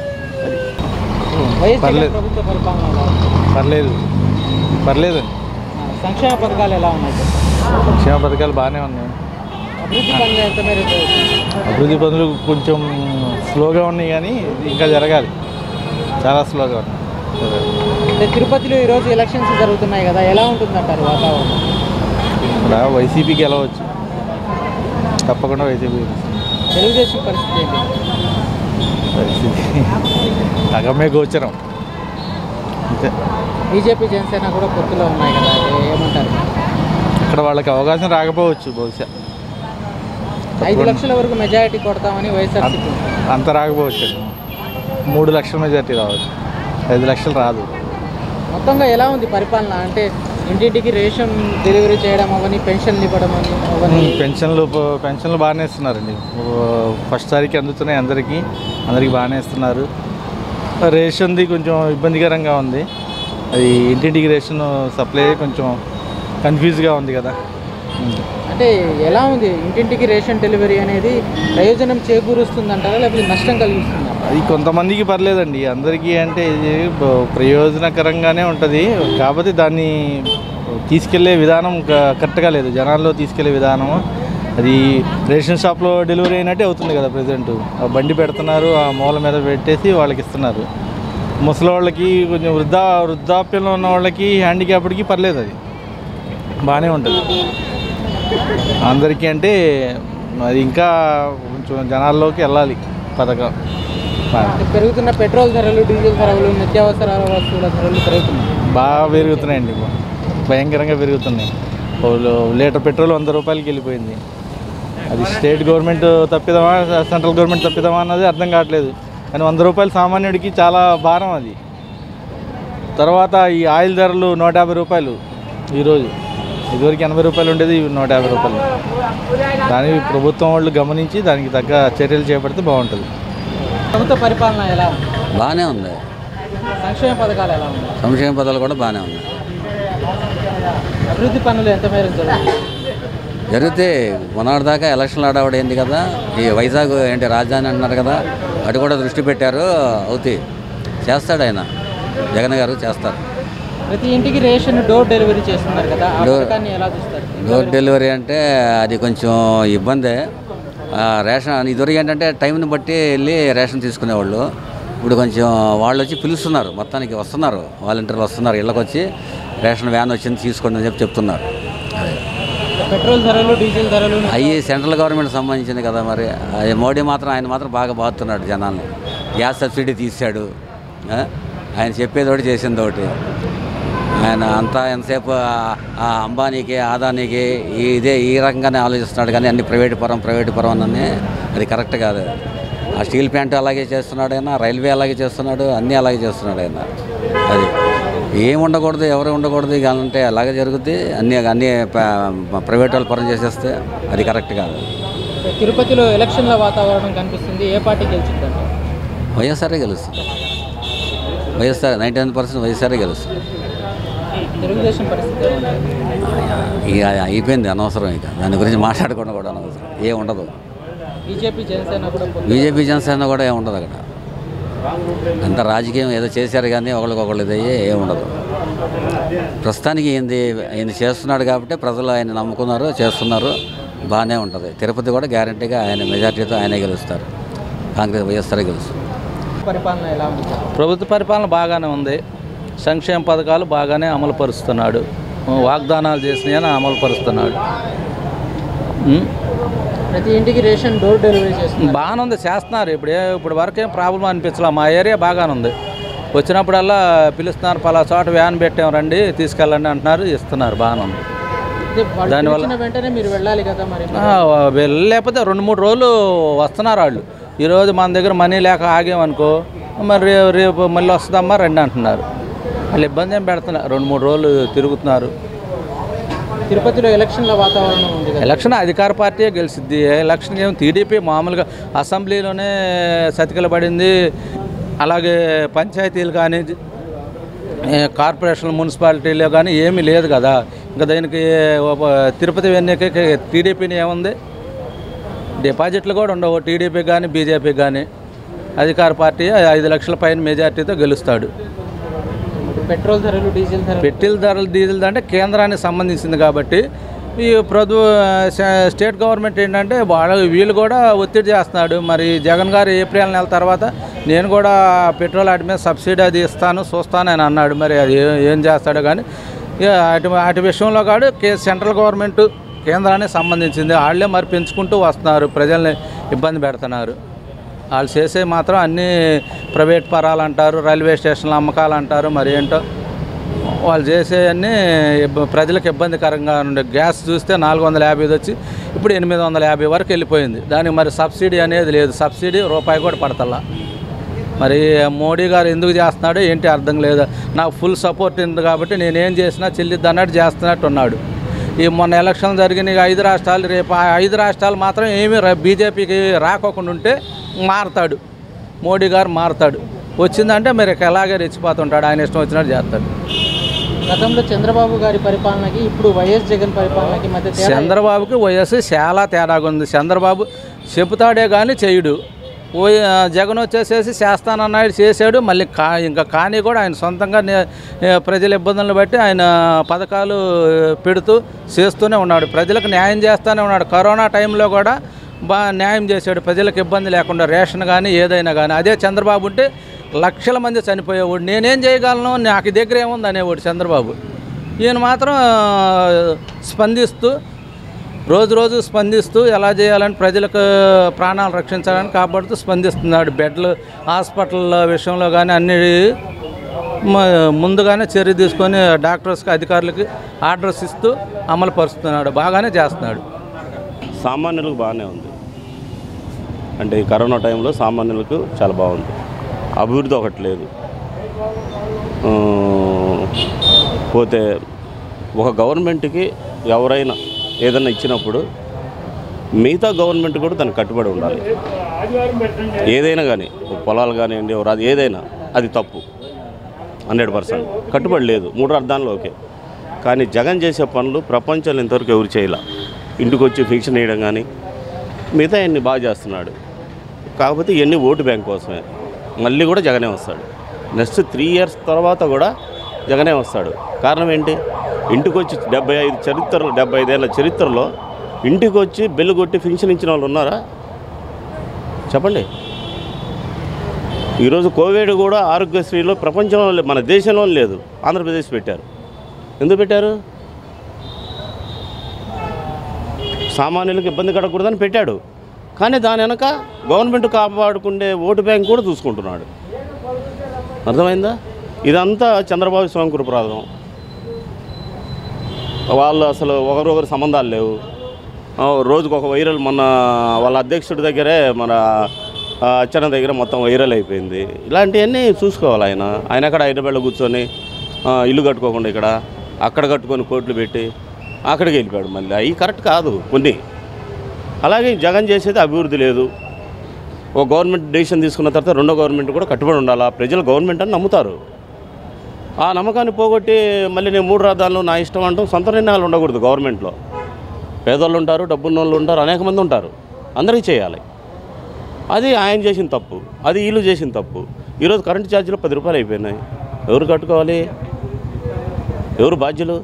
S1: పర్లేదు
S10: పర్లేదు పర్లేదు
S1: సంక్షేమ పథకాలు ఎలా ఉన్నాయి?
S10: సంక్షేమ పథకాలు బాగానే ఉన్నాయి.
S1: అభివృద్ధి పనులు ఎంత మేరకు?
S10: అభివృద్ధి పనులు కొంచెం స్లోగా ఉన్నాయి కానీ ఇంకా జరగాలి, చాలా స్లోగా ఉన్నాయి.
S1: అంటే తిరుపతిలో ఈరోజు ఎలక్షన్స్ జరుగుతున్నాయి కదా, ఎలా ఉంటుందంటారు వాతావరణం?
S10: ఇక్కడ వైసీపీకి వెళ్ళవచ్చు, తప్పకుండా వైసీపీ.
S1: తెలుగుదేశం పరిస్థితి ఏంటి?
S10: పరిస్థితి సగమే గోచరం అంతే.
S1: బీజేపీ జనసేన కూడా పొత్తులో ఉన్నాయి కదా, ఏమంటారు?
S10: ఇక్కడ వాళ్ళకి అవకాశం రాకపోవచ్చు, బహుశా
S1: ఐదు లక్షల వరకు మెజారిటీ కొడతామని వైఎస్ఆర్సీపీ.
S10: అంత రాకపోవచ్చు, మూడు లక్షల మెజారిటీ రావచ్చు, ఐదు లక్షలు రాదు.
S1: మొత్తంగా ఎలా ఉంది పరిపాలన? అంటే ఇంటింటికి రేషన్ డెలివరీ చేయడం అవన్నీ, పెన్షన్లు ఇవ్వడం అని అవన్నీ.
S10: పెన్షన్లు పెన్షన్లు బాగానే ఇస్తున్నారండి, ఫస్ట్ తారీఖు అందుతున్నాయి అందరికీ, అందరికీ బాగానే ఇస్తున్నారు. రేషన్ది కొంచెం ఇబ్బందికరంగా ఉంది, అది ఇంటింటికి రేషన్ సప్లై కొంచెం కన్ఫ్యూజ్గా ఉంది కదా.
S1: అంటే ఎలా ఉంది ఇంటింటికి రేషన్ డెలివరీ అనేది? ప్రయోజనం చేకూరుస్తుందంటారా లేకపోతే నష్టం కలిగిస్తుందా?
S10: అది కొంతమందికి పర్లేదండి, అందరికీ అంటే ఇది ప్రయోజనకరంగానే ఉంటుంది. కాకపోతే దాన్ని తీసుకెళ్లే విధానం కరెక్ట్గా లేదు, జనాల్లో తీసుకెళ్లే విధానం. అది రేషన్ షాప్లో డెలివరీ అయినట్టే అవుతుంది కదా ప్రజెంట్. ఆ బండి పెడుతున్నారు, ఆ మూల మీద పెట్టేసి వాళ్ళకి ఇస్తున్నారు. ముసలి వాళ్ళకి, కొంచెం వృద్ధా వృద్ధాప్యంలో ఉన్న వాళ్ళకి, హ్యాండిక్యాప్డ్కి పర్లేదు, అది బాగానే ఉంటుంది. అందరికీ అంటే అది ఇంకా కొంచెం జనాల్లోకి వెళ్ళాలి పథకం.
S1: పెరుగుతున్న పెట్రోల్ ధరలు, డీజిల్ ధరలు, నిత్యావసర వస్తువుల ధరలు పెరుగుతున్నాయి,
S10: బాగా పెరుగుతున్నాయండి, భయంకరంగా పెరుగుతున్నాయి. లీటర్ పెట్రోల్ వంద రూపాయలకి వెళ్ళిపోయింది. అది స్టేట్ గవర్నమెంట్ తప్పిదమా సెంట్రల్ గవర్నమెంట్ తప్పిదమా అన్నది అర్థం కావట్లేదు. కానీ వంద రూపాయలు సామాన్యుడికి చాలా భారం అది. తర్వాత ఈ ఆయిల్ ధరలు నూట యాభై రూపాయలు ఈరోజు, ఇదివరకు ఎనభై రూపాయలు ఉండేది, నూట యాభై రూపాయలు. దానికి ప్రభుత్వం వాళ్ళు గమనించి దానికి తగ్గ చర్యలు చేపడితే బాగుంటుంది.
S1: ప్రభుత్వ పరిపాలన ఎలా ఉంది?
S11: బాగానే ఉంది.
S1: సంక్షేమ పథకాలు ఎలా ఉన్నాయి?
S11: సంక్షేమ పథకాలు కూడా బాగానే ఉన్నాయి.
S1: అభివృద్ధి పనులు ఎంత మేరకు జరుగుతాయి?
S11: జరిగితే మొన్నటి దాకా ఎలక్షన్లు ఆడవాడైంది కదా, ఈ వైజాగ్ ఏంటి రాజధాని అంటున్నారు కదా, అటు కూడా దృష్టి పెట్టారు. అవుతాయి, చేస్తాడు ఆయన, జగన్ గారు చేస్తారు.
S1: ప్రతి ఇంటికి రేషన్ డోర్ డెలివరీ చేస్తున్నారు కదా,
S11: డోర్
S1: ఎలా చూస్తారు?
S11: డోర్ డెలివరీ అంటే అది కొంచెం ఇబ్బందే. రేషన్ ఇదివరకు ఏంటంటే టైంని బట్టి వెళ్ళి రేషన్ తీసుకునేవాళ్ళు. ఇప్పుడు కొంచెం వాళ్ళు వచ్చి పిలుస్తున్నారు, మొత్తానికి వస్తున్నారు, వాలంటీర్లు వస్తున్నారు, ఇళ్ళకి వచ్చి రేషన్ వ్యాన్ వచ్చింది తీసుకోండి అని చెప్పి చెప్తున్నారు.
S1: పెట్రోల్ ధరలు, డీజిల్ ధరలు
S11: అవి సెంట్రల్ గవర్నమెంట్ సంబంధించింది కదా, మరి అది మోడీ మాత్రం ఆయన మాత్రం బాగా బాగుతున్నాడు జనాన్ని. గ్యాస్ సబ్సిడీ తీశాడు, ఆయన చెప్పేది ఒకటి చేసింది ఒకటి. ఆయన అంతా ఎంతసేపు అంబానీకి, ఆదానీకి ఇదే ఈ రకంగానే ఆలోచిస్తున్నాడు కానీ అన్ని ప్రైవేటు పరం ప్రైవేటు పరం అని, అది కరెక్ట్ కాదు. ఆ స్టీల్ ప్లాంట్ అలాగే చేస్తున్నాడు ఆయన, రైల్వే అలాగే చేస్తున్నాడు, అన్నీ అలాగే చేస్తున్నాడు ఆయన. అది ఏం ఉండకూడదు, ఎవరు ఉండకూడదు ఇక అంటే అలాగే జరుగుద్ది. అన్నీ అన్నీ ప్రైవేట్ వాళ్ళు పరం చేసేస్తే అది కరెక్ట్ కాదు.
S1: తిరుపతిలో ఎలక్షన్ల వాతావరణం కనిపిస్తుంది, ఏ పార్టీ గెలుచుందంటే?
S11: వైఎస్ఆర్ఏ గెలుస్తుంది. వైఎస్ఆర్ నైంటీ నైన్ పర్సెంట్ వైఎస్ఆర్ఏ గెలుస్తుంది.
S1: తెలుగుదేశం పరిస్థితి
S11: ఇక అయిపోయింది, అనవసరం. ఇక దాని గురించి మాట్లాడుకోవడం కూడా అనవసరం, ఏం ఉండదు.
S1: బీజేపీ జనసేన కూడా
S11: బీజేపీ జనసేన కూడా ఏం ఉండదు అక్కడ. అంత రాజకీయం ఏదో చేశారు కానీ ఒకళ్ళకొకళ్ళు ఇదయ్యే ఏం ఉండదు. ప్రస్తుతానికి ఏంది ఆయన చేస్తున్నాడు కాబట్టి ప్రజలు ఆయన నమ్ముకున్నారు, చేస్తున్నారు, బాగానే ఉంటుంది. తిరుపతి కూడా గ్యారంటీగా ఆయన మెజార్టీతో ఆయనే గెలుస్తారు. కాంగ్రెస్ వైఎస్ఆర్ గెలుస్తారు.
S1: పరిపాలన ఎలా ఉంది?
S10: ప్రభుత్వ పరిపాలన బాగానే ఉంది. సంక్షేమ పథకాలు బాగానే అమలు పరుస్తున్నాడు. వాగ్దానాలు చేసినాయని అమలు పరుస్తున్నాడు.
S1: ప్రతి ఇంటికి రేషన్ డోర్ డెలివరీ చేస్తున్నారు.
S10: బాగానే ఉంది, చేస్తున్నారు. ఇప్పుడు ఇప్పుడు వరకు ఏం ప్రాబ్లం అనిపించలే. మా ఏరియా బాగానే ఉంది. వచ్చినప్పుడల్లా పిలుస్తున్నారు, పలా చోట వ్యాన్ పెట్టాం రండి తీసుకెళ్ళండి అంటున్నారు, ఇస్తున్నారు, బాగానే ఉంది.
S1: దానివల్ల వెంటనే మీరు వెళ్ళాలి కదా మరి.
S10: వెళ్ళలేకపోతే రెండు మూడు రోజులు వస్తున్నారు వాళ్ళు. ఈరోజు మన దగ్గర మనీ లేక ఆగామనుకో మరి రేపు రేపు మళ్ళీ వస్తుందమ్మా రండి అంటున్నారు. వాళ్ళు ఇబ్బంది ఏం పెడుతున్నారు, రెండు మూడు రోజులు తిరుగుతున్నారు.
S1: తిరుపతిలో ఎలక్షన్ల వాతావరణం ఉంది కదా.
S10: ఎలక్షన్ అధికార పార్టీ గెలిచిద్ది. ఎలక్షన్ ఏమో టీడీపీ మామూలుగా అసెంబ్లీలోనే సతికిలబడింది. అలాగే పంచాయతీలు కానీ కార్పొరేషన్ మున్సిపాలిటీలో కానీ ఏమీ లేదు కదా. ఇంకా దానికి తిరుపతి ఎన్నికకి టీడీపీని ఏముంది, డిపాజిట్లు కూడా ఉండవు టీడీపీ కానీ బీజేపీ కానీ. అధికార పార్టీ ఐదు లక్షల పైన మెజార్టీతో గెలుస్తాడు.
S1: పెట్రోల్ ధరలు డీజిల్ ధరలు
S10: పెట్రోల్ ధరలు డీజిల్ అంటే కేంద్రానికి సంబంధించింది కాబట్టి ఈ ప్రభు స్టేట్ గవర్నమెంట్ ఏంటంటే వాళ్ళ వీళ్ళు కూడా ఒత్తిడి చేస్తున్నాడు. మరి జగన్ గారు ఏప్రిల్ నెల తర్వాత నేను కూడా పెట్రోల్ వాటి మీద సబ్సిడీ అది ఇస్తాను చూస్తాను అని అన్నాడు. మరి అది ఏం చేస్తాడో కానీ అటు అటు విషయంలో కాదు సెంట్రల్ గవర్నమెంట్ కేంద్రానికి సంబంధించింది. వాళ్ళే మరి పెంచుకుంటూ వస్తున్నారు, ప్రజల్ని ఇబ్బంది పెడుతున్నారు. వాళ్ళు చేసే మాత్రం అన్నీ ప్రైవేట్ పరాలు అంటారు, రైల్వే స్టేషన్ల అమ్మకాలు అంటారు. మరి ఏంటో వాళ్ళు చేసేవన్నీ ప్రజలకు ఇబ్బందికరంగా ఉండే. గ్యాస్ చూస్తే నాలుగు వందల యాభై వచ్చి ఇప్పుడు ఎనిమిది వందల యాభై వరకు వెళ్ళిపోయింది. దానికి మరి సబ్సిడీ అనేది లేదు, సబ్సిడీ రూపాయి కూడా పడతల్లా. మరి మోడీ గారు ఎందుకు చేస్తున్నాడో ఏంటి అర్థం లేదు. నాకు ఫుల్ సపోర్ట్ ఉంది కాబట్టి నేనేం చేసినా చెల్లిద్ది అన్నట్టు చేస్తున్నట్టు ఉన్నాడు. ఈ మొన్న ఎలక్షన్ జరిగిన ఐదు రాష్ట్రాలు, రేపు ఆ ఐదు రాష్ట్రాలు మాత్రం ఏమీ బీజేపీకి రాకోకుండా ఉంటే మారుతాడు, మోడీ గారు మారుతాడు. వచ్చిందంటే మరి ఎలాగే రెచ్చిపోతుంటాడు, ఆయన ఇష్టం వచ్చినట్టు చేస్తాడు.
S1: గతంలో చంద్రబాబు గారి పరిపాలనకి ఇప్పుడు వైఎస్ జగన్ పరిపాలనకి మధ్య
S10: చంద్రబాబుకి వైఎస్ చాలా తేడాగా ఉంది. చంద్రబాబు చెబుతాడే కానీ చేయుడు. జగన్ వచ్చేసేసి చేస్తానన్నాడు, చేశాడు. మళ్ళీ కా ఇంకా కానీ కూడా ఆయన సొంతంగా ప్రజల ఇబ్బందులను బట్టి ఆయన పథకాలు పెడుతూ చేస్తూనే ఉన్నాడు. ప్రజలకు న్యాయం చేస్తూనే ఉన్నాడు. కరోనా టైంలో కూడా బాగా న్యాయం చేశాడు, ప్రజలకు ఇబ్బంది లేకుండా రేషన్ కానీ ఏదైనా కానీ. అదే చంద్రబాబు ఉంటే లక్షల మంది చనిపోయేవాడు. నేనేం చేయగలను, నాకు దగ్గర ఏముంది అనేవాడు చంద్రబాబు. ఈయన మాత్రం స్పందిస్తూ రోజు రోజు స్పందిస్తూ ఎలా చేయాలని ప్రజలకు ప్రాణాలు రక్షించాలని కాపాడుతూ స్పందిస్తున్నాడు. బెడ్లు హాస్పిటల్ విషయంలో కానీ అన్ని ముందుగానే చర్య తీసుకొని డాక్టర్స్కి అధికారులకి ఆర్డర్స్ ఇస్తూ అమలు పరుస్తున్నాడు, బాగానే చేస్తున్నాడు.
S3: సామాన్యులకు బాగానే ఉంది. అంటే ఈ కరోనా టైంలో సామాన్యులకు చాలా బాగుంది. అభివృద్ధి ఒకటి లేదు. పోతే ఒక గవర్నమెంట్కి ఎవరైనా ఏదైనా ఇచ్చినప్పుడు మిగతా గవర్నమెంట్ కూడా దానికి కట్టుబడి ఉండాలి. ఏదైనా కానీ పొలాలు కానివ్వండి, అది ఏదైనా అది తప్పు. హండ్రెడ్ పర్సెంట్ కట్టుబడి లేదు. మూడు అర్థాలు ఓకే. కానీ జగన్ చేసే పనులు ప్రపంచంలో ఇంతవరకు ఎవరు చేయాల. ఇంటికి వచ్చి ఫిక్షన్ వేయడం కానీ మిగతా ఇవన్నీ బాగా చేస్తున్నాడు. కాకపోతే ఇవన్నీ ఓటు బ్యాంక్ కోసమే. మళ్ళీ కూడా జగనే వస్తాడు. నెక్స్ట్ త్రీ ఇయర్స్ తర్వాత కూడా జగనే వస్తాడు. కారణం ఏంటి? ఇంటికి వచ్చి డెబ్బై ఐదు చరిత్రలో డెబ్బై ఐదేళ్ళ చరిత్రలో ఇంటికి వచ్చి బెల్లు కొట్టి ఫింక్షన్ ఇచ్చిన వాళ్ళు ఉన్నారా చెప్పండి. ఈరోజు కోవిడ్ కూడా ఆరోగ్యశ్రీలో ప్రపంచంలో మన దేశంలో లేదు, ఆంధ్రప్రదేశ్ పెట్టారు. ఎందుకు పెట్టారు? సామాన్యులకు ఇబ్బంది కలగకూడదని పెట్టాడు. కానీ దాని వెనక గవర్నమెంట్ కాపాడుకునే ఓటు బ్యాంక్ కూడా చూసుకుంటున్నాడు. అర్థమైందా? ఇదంతా చంద్రబాబు స్వయంకృపరాధం. వాళ్ళు అసలు ఒకరొకరు సంబంధాలు లేవు. రోజుకు ఒక వైరల్, మన వాళ్ళ అధ్యక్షుడి దగ్గరే మన
S12: అచ్చన దగ్గర మొత్తం వైరల్ అయిపోయింది. ఇలాంటివన్నీ చూసుకోవాలి ఆయన ఆయన అక్కడ హైదరాబాద్లో కూర్చొని ఇల్లు కట్టుకోకుండా ఇక్కడ అక్కడ కట్టుకొని కోట్లు పెట్టి అక్కడికి వెళ్ళిపోయాడు. మళ్ళీ అవి కరెక్ట్ కాదు కొన్ని. అలాగే జగన్ చేసేది అభివృద్ధి లేదు. ఒక గవర్నమెంట్ డెసిషన్ తీసుకున్న తర్వాత రెండో గవర్నమెంట్ కూడా కట్టుబడి ఉండాలి. ప్రజలు గవర్నమెంట్ అని నమ్ముతారు. ఆ నమ్మకాన్ని పోగొట్టి మళ్ళీ నేను మూడు రాజధానులు నా ఇష్టం అంటాం. సొంత నిర్ణయాలు ఉండకూడదు గవర్నమెంట్లో. పేదోళ్ళు ఉంటారు, డబ్బున్న వాళ్ళు ఉంటారు, అనేక మంది ఉంటారు. అందరికీ చేయాలి. అది ఆయన చేసిన తప్పు, అది వీళ్ళు చేసిన తప్పు. ఈరోజు కరెంటు ఛార్జీలు పది రూపాయలు అయిపోయినాయి. ఎవరు కట్టుకోవాలి? ఎవరు బాధ్యులు?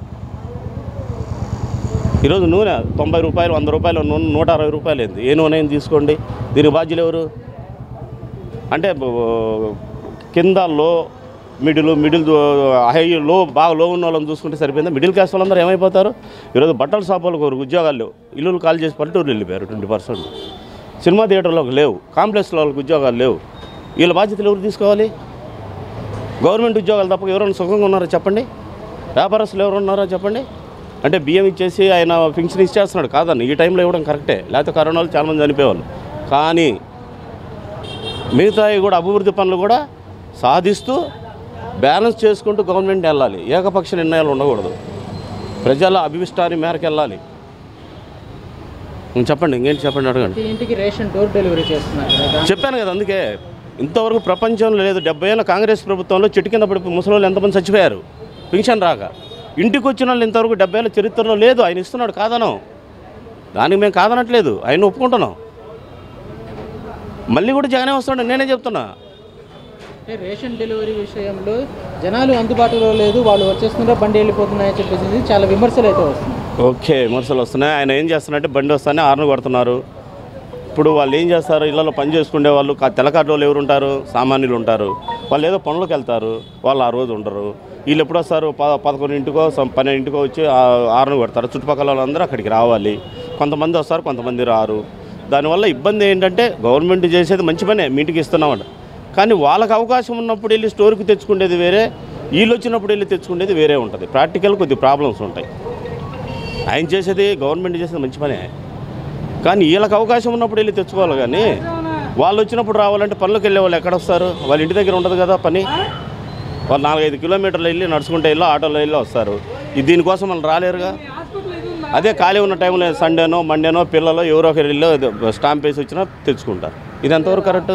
S12: ఈరోజు నూనె తొంభై రూపాయలు వంద రూపాయలు నూనె నూట అరవై రూపాయలు అయింది. ఏ నూనె తీసుకోండి, దీనికి బాధ్యులు ఎవరు? అంటే కింద లో మిడిల్ మిడిల్ హై లో బాగా లో ఉన్న వాళ్ళని చూసుకుంటే సరిపోయింది. మిడిల్ క్లాస్ వాళ్ళందరూ ఏమైపోతారు? ఈరోజు బట్టల షాపులకు ఉద్యోగాలు లేవు. ఇల్లులు కాల్ చేసి పల్లెటూరు వెళ్ళిపోయారు ట్వంటీ పర్సెంట్. సినిమా థియేటర్లకు లేవు, కాంప్లెక్స్లో వాళ్ళకి ఉద్యోగాలు లేవు. వీళ్ళ బాధ్యతలు ఎవరు తీసుకోవాలి? గవర్నమెంట్ ఉద్యోగాలు తప్ప ఎవరైనా సుఖంగా ఉన్నారో చెప్పండి? వ్యాపారస్తులు ఎవరు ఉన్నారో చెప్పండి? అంటే బియ్యం ఇచ్చేసి ఆయన పింఛన్ ఇచ్చేస్తున్నాడు కాదని ఈ టైంలో ఇవ్వడం కరెక్టే. లేకపోతే కరోనాలో చాలామంది చనిపోయేవాళ్ళు. కానీ మిగతాయి కూడా అభివృద్ధి పనులు కూడా సాధిస్తూ బ్యాలెన్స్ చేసుకుంటూ గవర్నమెంట్ వెళ్ళాలి. ఏకపక్ష నిర్ణయాలు ఉండకూడదు. ప్రజల అభిష్టాన్ని మేరకు వెళ్ళాలి. చెప్పండి, ఇంకేంటి చెప్పండి, అడగండి.
S1: ఇంటికి రేషన్ డోర్ డెలివరీ చేస్తున్నారు
S12: చెప్పాను కదా. అందుకే ఇంతవరకు ప్రపంచంలో లేదు. డెబ్బై ఏళ్ళ కాంగ్రెస్ ప్రభుత్వంలో చెట్టు కింద పడి ముసలి ఎంతమంది చచ్చిపోయారు పింఛన్ రాక. ఇంటికి వచ్చిన వాళ్ళు ఇంతవరకు డెబ్బై ఏళ్ళ చరిత్రలో లేదు. ఆయన ఇస్తున్నాడు కాదనం. దానికి మేము కాదనట్లేదు, ఆయన ఒప్పుకుంటున్నాం. మళ్ళీ కూడా జగనే వస్తున్నాడు, నేనే చెప్తున్నా.
S1: రేషన్ డెలివరీ విషయంలో జనాలు అందుబాటులో లేదు, వాళ్ళు వచ్చేస్తున్నారో బండి వెళ్ళిపోతున్నాయని చెప్పేసి చాలా విమర్శలు అయితే వస్తున్నాయి.
S12: ఓకే, విమర్శలు వస్తున్నాయి. ఆయన ఏం చేస్తున్నారంటే బండి వస్తానే ఆరును కొడుతున్నారు. ఇప్పుడు వాళ్ళు ఏం చేస్తారు? ఇళ్లలో పని చేసుకునే వాళ్ళు తెల్లకాటి వాళ్ళు ఎవరు ఉంటారు? సామాన్యులు ఉంటారు. వాళ్ళు ఏదో పనులకు వెళ్తారు, వాళ్ళు ఆ రోజు ఉండరు. వీళ్ళు ఎప్పుడు వస్తారు? ప పదకొండింటికో పన్నెండింటికో వచ్చి ఆరును కొడతారు. చుట్టుపక్కల వాళ్ళందరూ అక్కడికి రావాలి. కొంతమంది వస్తారు, కొంతమంది రారు. దానివల్ల ఇబ్బంది ఏంటంటే గవర్నమెంట్ చేసేది మంచి పనే, మీ ఇంటికి ఇస్తున్నామంట. కానీ వాళ్ళకి అవకాశం ఉన్నప్పుడు వెళ్ళి స్టోర్కి తెచ్చుకునేది వేరే, వీళ్ళు వచ్చినప్పుడు వెళ్ళి తెచ్చుకునేది వేరే ఉంటుంది. ప్రాక్టికల్ కొద్ది ప్రాబ్లమ్స్ ఉంటాయి. ఆయన చేసేది గవర్నమెంట్ చేసేది మంచి పనే, కానీ వీళ్ళకి అవకాశం ఉన్నప్పుడు వెళ్ళి తెచ్చుకోవాలి. కానీ వాళ్ళు వచ్చినప్పుడు రావాలంటే పనులకు వెళ్ళే వాళ్ళు ఎక్కడ వస్తారు? వాళ్ళ ఇంటి దగ్గర ఉండదు కదా పని. వాళ్ళు నాలుగైదు కిలోమీటర్లు వెళ్ళి నడుచుకుంటే వెళ్ళి ఆటోలో వెళ్ళి వస్తారు. ఇది దీనికోసం వాళ్ళు రాలేరుగా. అదే ఖాళీ ఉన్న టైంలో సండేనో మండేనో పిల్లలు ఎవరో ఒకరు వెళ్ళి స్టాంప్ వేసి వచ్చినా తెచ్చుకుంటారు. ఇది ఎంతవరకు కరెక్ట్?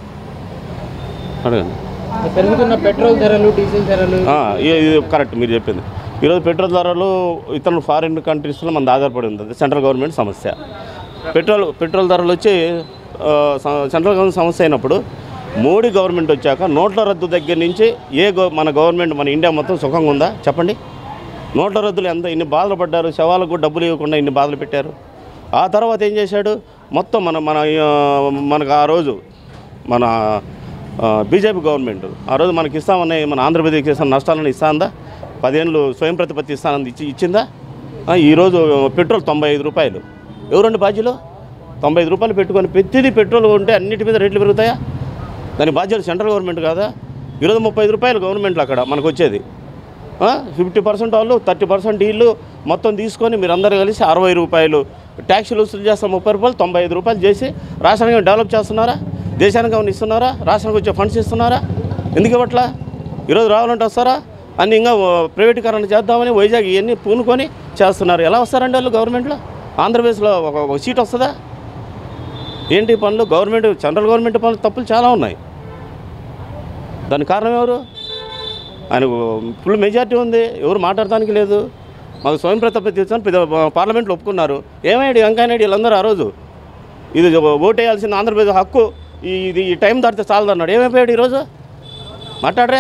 S12: అడగండి.
S1: పెరుగుతున్న పెట్రోల్ ధరలు, డీజిల్ ధరలు
S12: ఇది కరెక్ట్ మీరు చెప్పింది. ఈరోజు పెట్రోల్ ధరలు ఇతరులు ఫారిన్ కంట్రీస్లో మనది ఆధారపడి ఉంటుంది. సెంట్రల్ గవర్నమెంట్ సమస్య. పెట్రోల్ పెట్రోల్ ధరలు వచ్చి సెంట్రల్ గవర్నమెంట్ సమస్య అయినప్పుడు మోడీ గవర్నమెంట్ వచ్చాక నోట్ల రద్దు దగ్గర నుంచి ఏ గవ మన గవర్నమెంట్ మన ఇండియా మొత్తం సుఖంగా ఉందా చెప్పండి? నోట్ల రద్దులు ఎంత ఇన్ని బాధలు పడ్డారు, శవాలకు కూడా డబ్బులు ఇవ్వకుండా ఇన్ని బాధలు పెట్టారు. ఆ తర్వాత ఏం చేశాడు? మొత్తం మన మన మనకు ఆ రోజు మన బీజేపీ గవర్నమెంట్ ఆ రోజు మనకి ఇస్తామని మన ఆంధ్రప్రదేశ్కి ఇస్తాను నష్టాలను ఇస్తాందా? పదేళ్ళు స్వయం ప్రతిపత్తి ఇస్తానని ఇచ్చి ఇచ్చిందా? ఈరోజు పెట్రోల్ తొంభై ఐదు రూపాయలు. ఎవరండి బాధ్యులు? తొంభై ఐదు రూపాయలు పెట్టుకొని ప్రతిదీ పెట్రోల్ ఉంటే అన్నిటి మీద రేట్లు పెరుగుతాయా? దాని బాధ్యత సెంట్రల్ గవర్నమెంట్ కాదా? ఈరోజు ముప్పై ఐదు రూపాయలు గవర్నమెంట్లో అక్కడ మనకు వచ్చేది. ఫిఫ్టీ పర్సెంట్ వాళ్ళు థర్టీ పర్సెంట్ వీళ్ళు మొత్తం తీసుకొని మీరు అందరూ కలిసి అరవై రూపాయలు ట్యాక్సులు వసూలు చేస్తాం. ముప్పై రూపాయలు తొంభై ఐదు రూపాయలు చేసి రాష్ట్రానికి డెవలప్ చేస్తున్నారా? దేశానికి ఏమైనా ఇస్తున్నారా? రాష్ట్రానికి వచ్చే ఫండ్స్ ఇస్తున్నారా? ఎందుకు ఇవ్వట్లా? ఈరోజు రావాలంటే వస్తారా? అన్నీ ఇంకా ప్రైవేటీకరణ చేద్దామని వైజాగ్ ఇవన్నీ పూనుకొని చేస్తున్నారు. ఎలా వస్తారండి వాళ్ళు గవర్నమెంట్లో? ఆంధ్రప్రదేశ్లో ఒక ఒక సీట్ వస్తుందా? ఏంటి పనులు? గవర్నమెంట్ సెంట్రల్ గవర్నమెంట్ పనులు తప్పులు చాలా ఉన్నాయి. దానికి కారణం ఎవరు? ఆయనకు ఫుల్ మెజార్టీ ఉంది, ఎవరు మాట్లాడటానికి లేదు. మాకు స్వయం ప్రతిపత్తి ఇచ్చాను పార్లమెంట్లో ఒప్పుకున్నారు. ఏమయ్యాడు వెంకయ్యనాయుడు వీళ్ళందరూ ఆ రోజు? ఇది ఓటేయాల్సిన ఆంధ్రప్రదేశ్ హక్కు, ఇది ఈ టైం దాటితే చాలదన్నాడు. ఏమైపోయాడు ఈరోజు? మాట్లాడరే?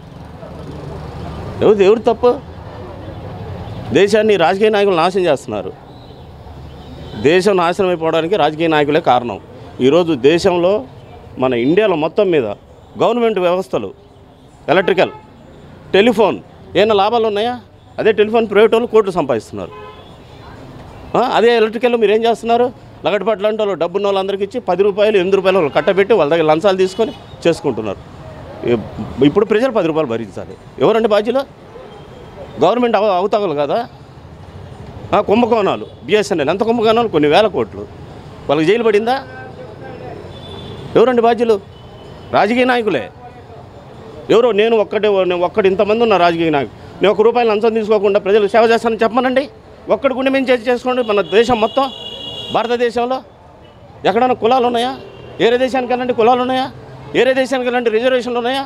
S12: ఎవరు ఎవరు తప్పు? దేశాన్ని రాజకీయ నాయకులు నాశనం చేస్తున్నారు. దేశం నాశనం అయిపోవడానికి రాజకీయ నాయకులే కారణం. ఈరోజు దేశంలో మన ఇండియాలో మొత్తం మీద గవర్నమెంట్ వ్యవస్థలు, ఎలక్ట్రికల్, టెలిఫోన్ ఏమైనా లాభాలు ఉన్నాయా? అదే టెలిఫోన్ ప్రైవేట్ వాళ్ళు కోట్లు సంపాదిస్తున్నారు. అదే ఎలక్ట్రికల్ మీరు ఏం చేస్తున్నారు? లగడపాట్లు అంటే వాళ్ళు డబ్బున్న వాళ్ళందరికీ ఇచ్చి పది రూపాయలు ఎనిమిది రూపాయలు వాళ్ళు కట్టబెట్టి వాళ్ళ దగ్గర లంచాలు తీసుకొని చేసుకుంటున్నారు. ఇప్పుడు ప్రజలు పది రూపాయలు భరించాలి. ఎవరండి బాధ్యులు? గవర్నమెంట్ అవ అవతగలు కదా. కుంభకోణాలు, బిఎస్ఎన్ఎల్ ఎంత కుంభకోణాలు? కొన్ని వేల కోట్లు. వాళ్ళకి జైలు పడిందా? ఎవరండి బాధ్యులు? రాజకీయ నాయకులే. ఎవరో నేను ఒక్కటే నేను ఒక్కటి ఇంతమంది ఉన్న రాజకీయ నాయకులు నేను ఒక రూపాయలు లంచం తీసుకోకుండా ప్రజలకు సేవ చేస్తానని చెప్పమనండి. ఒక్కడి గుండె మేము చేసి చేసుకోండి. మన దేశం మొత్తం భారతదేశంలో ఎక్కడైనా కులాలు ఉన్నాయా? ఏరే దేశానికి వెళ్ళండి కులాలు ఉన్నాయా? ఏరే దేశానికి వెళ్ళండి రిజర్వేషన్లు ఉన్నాయా?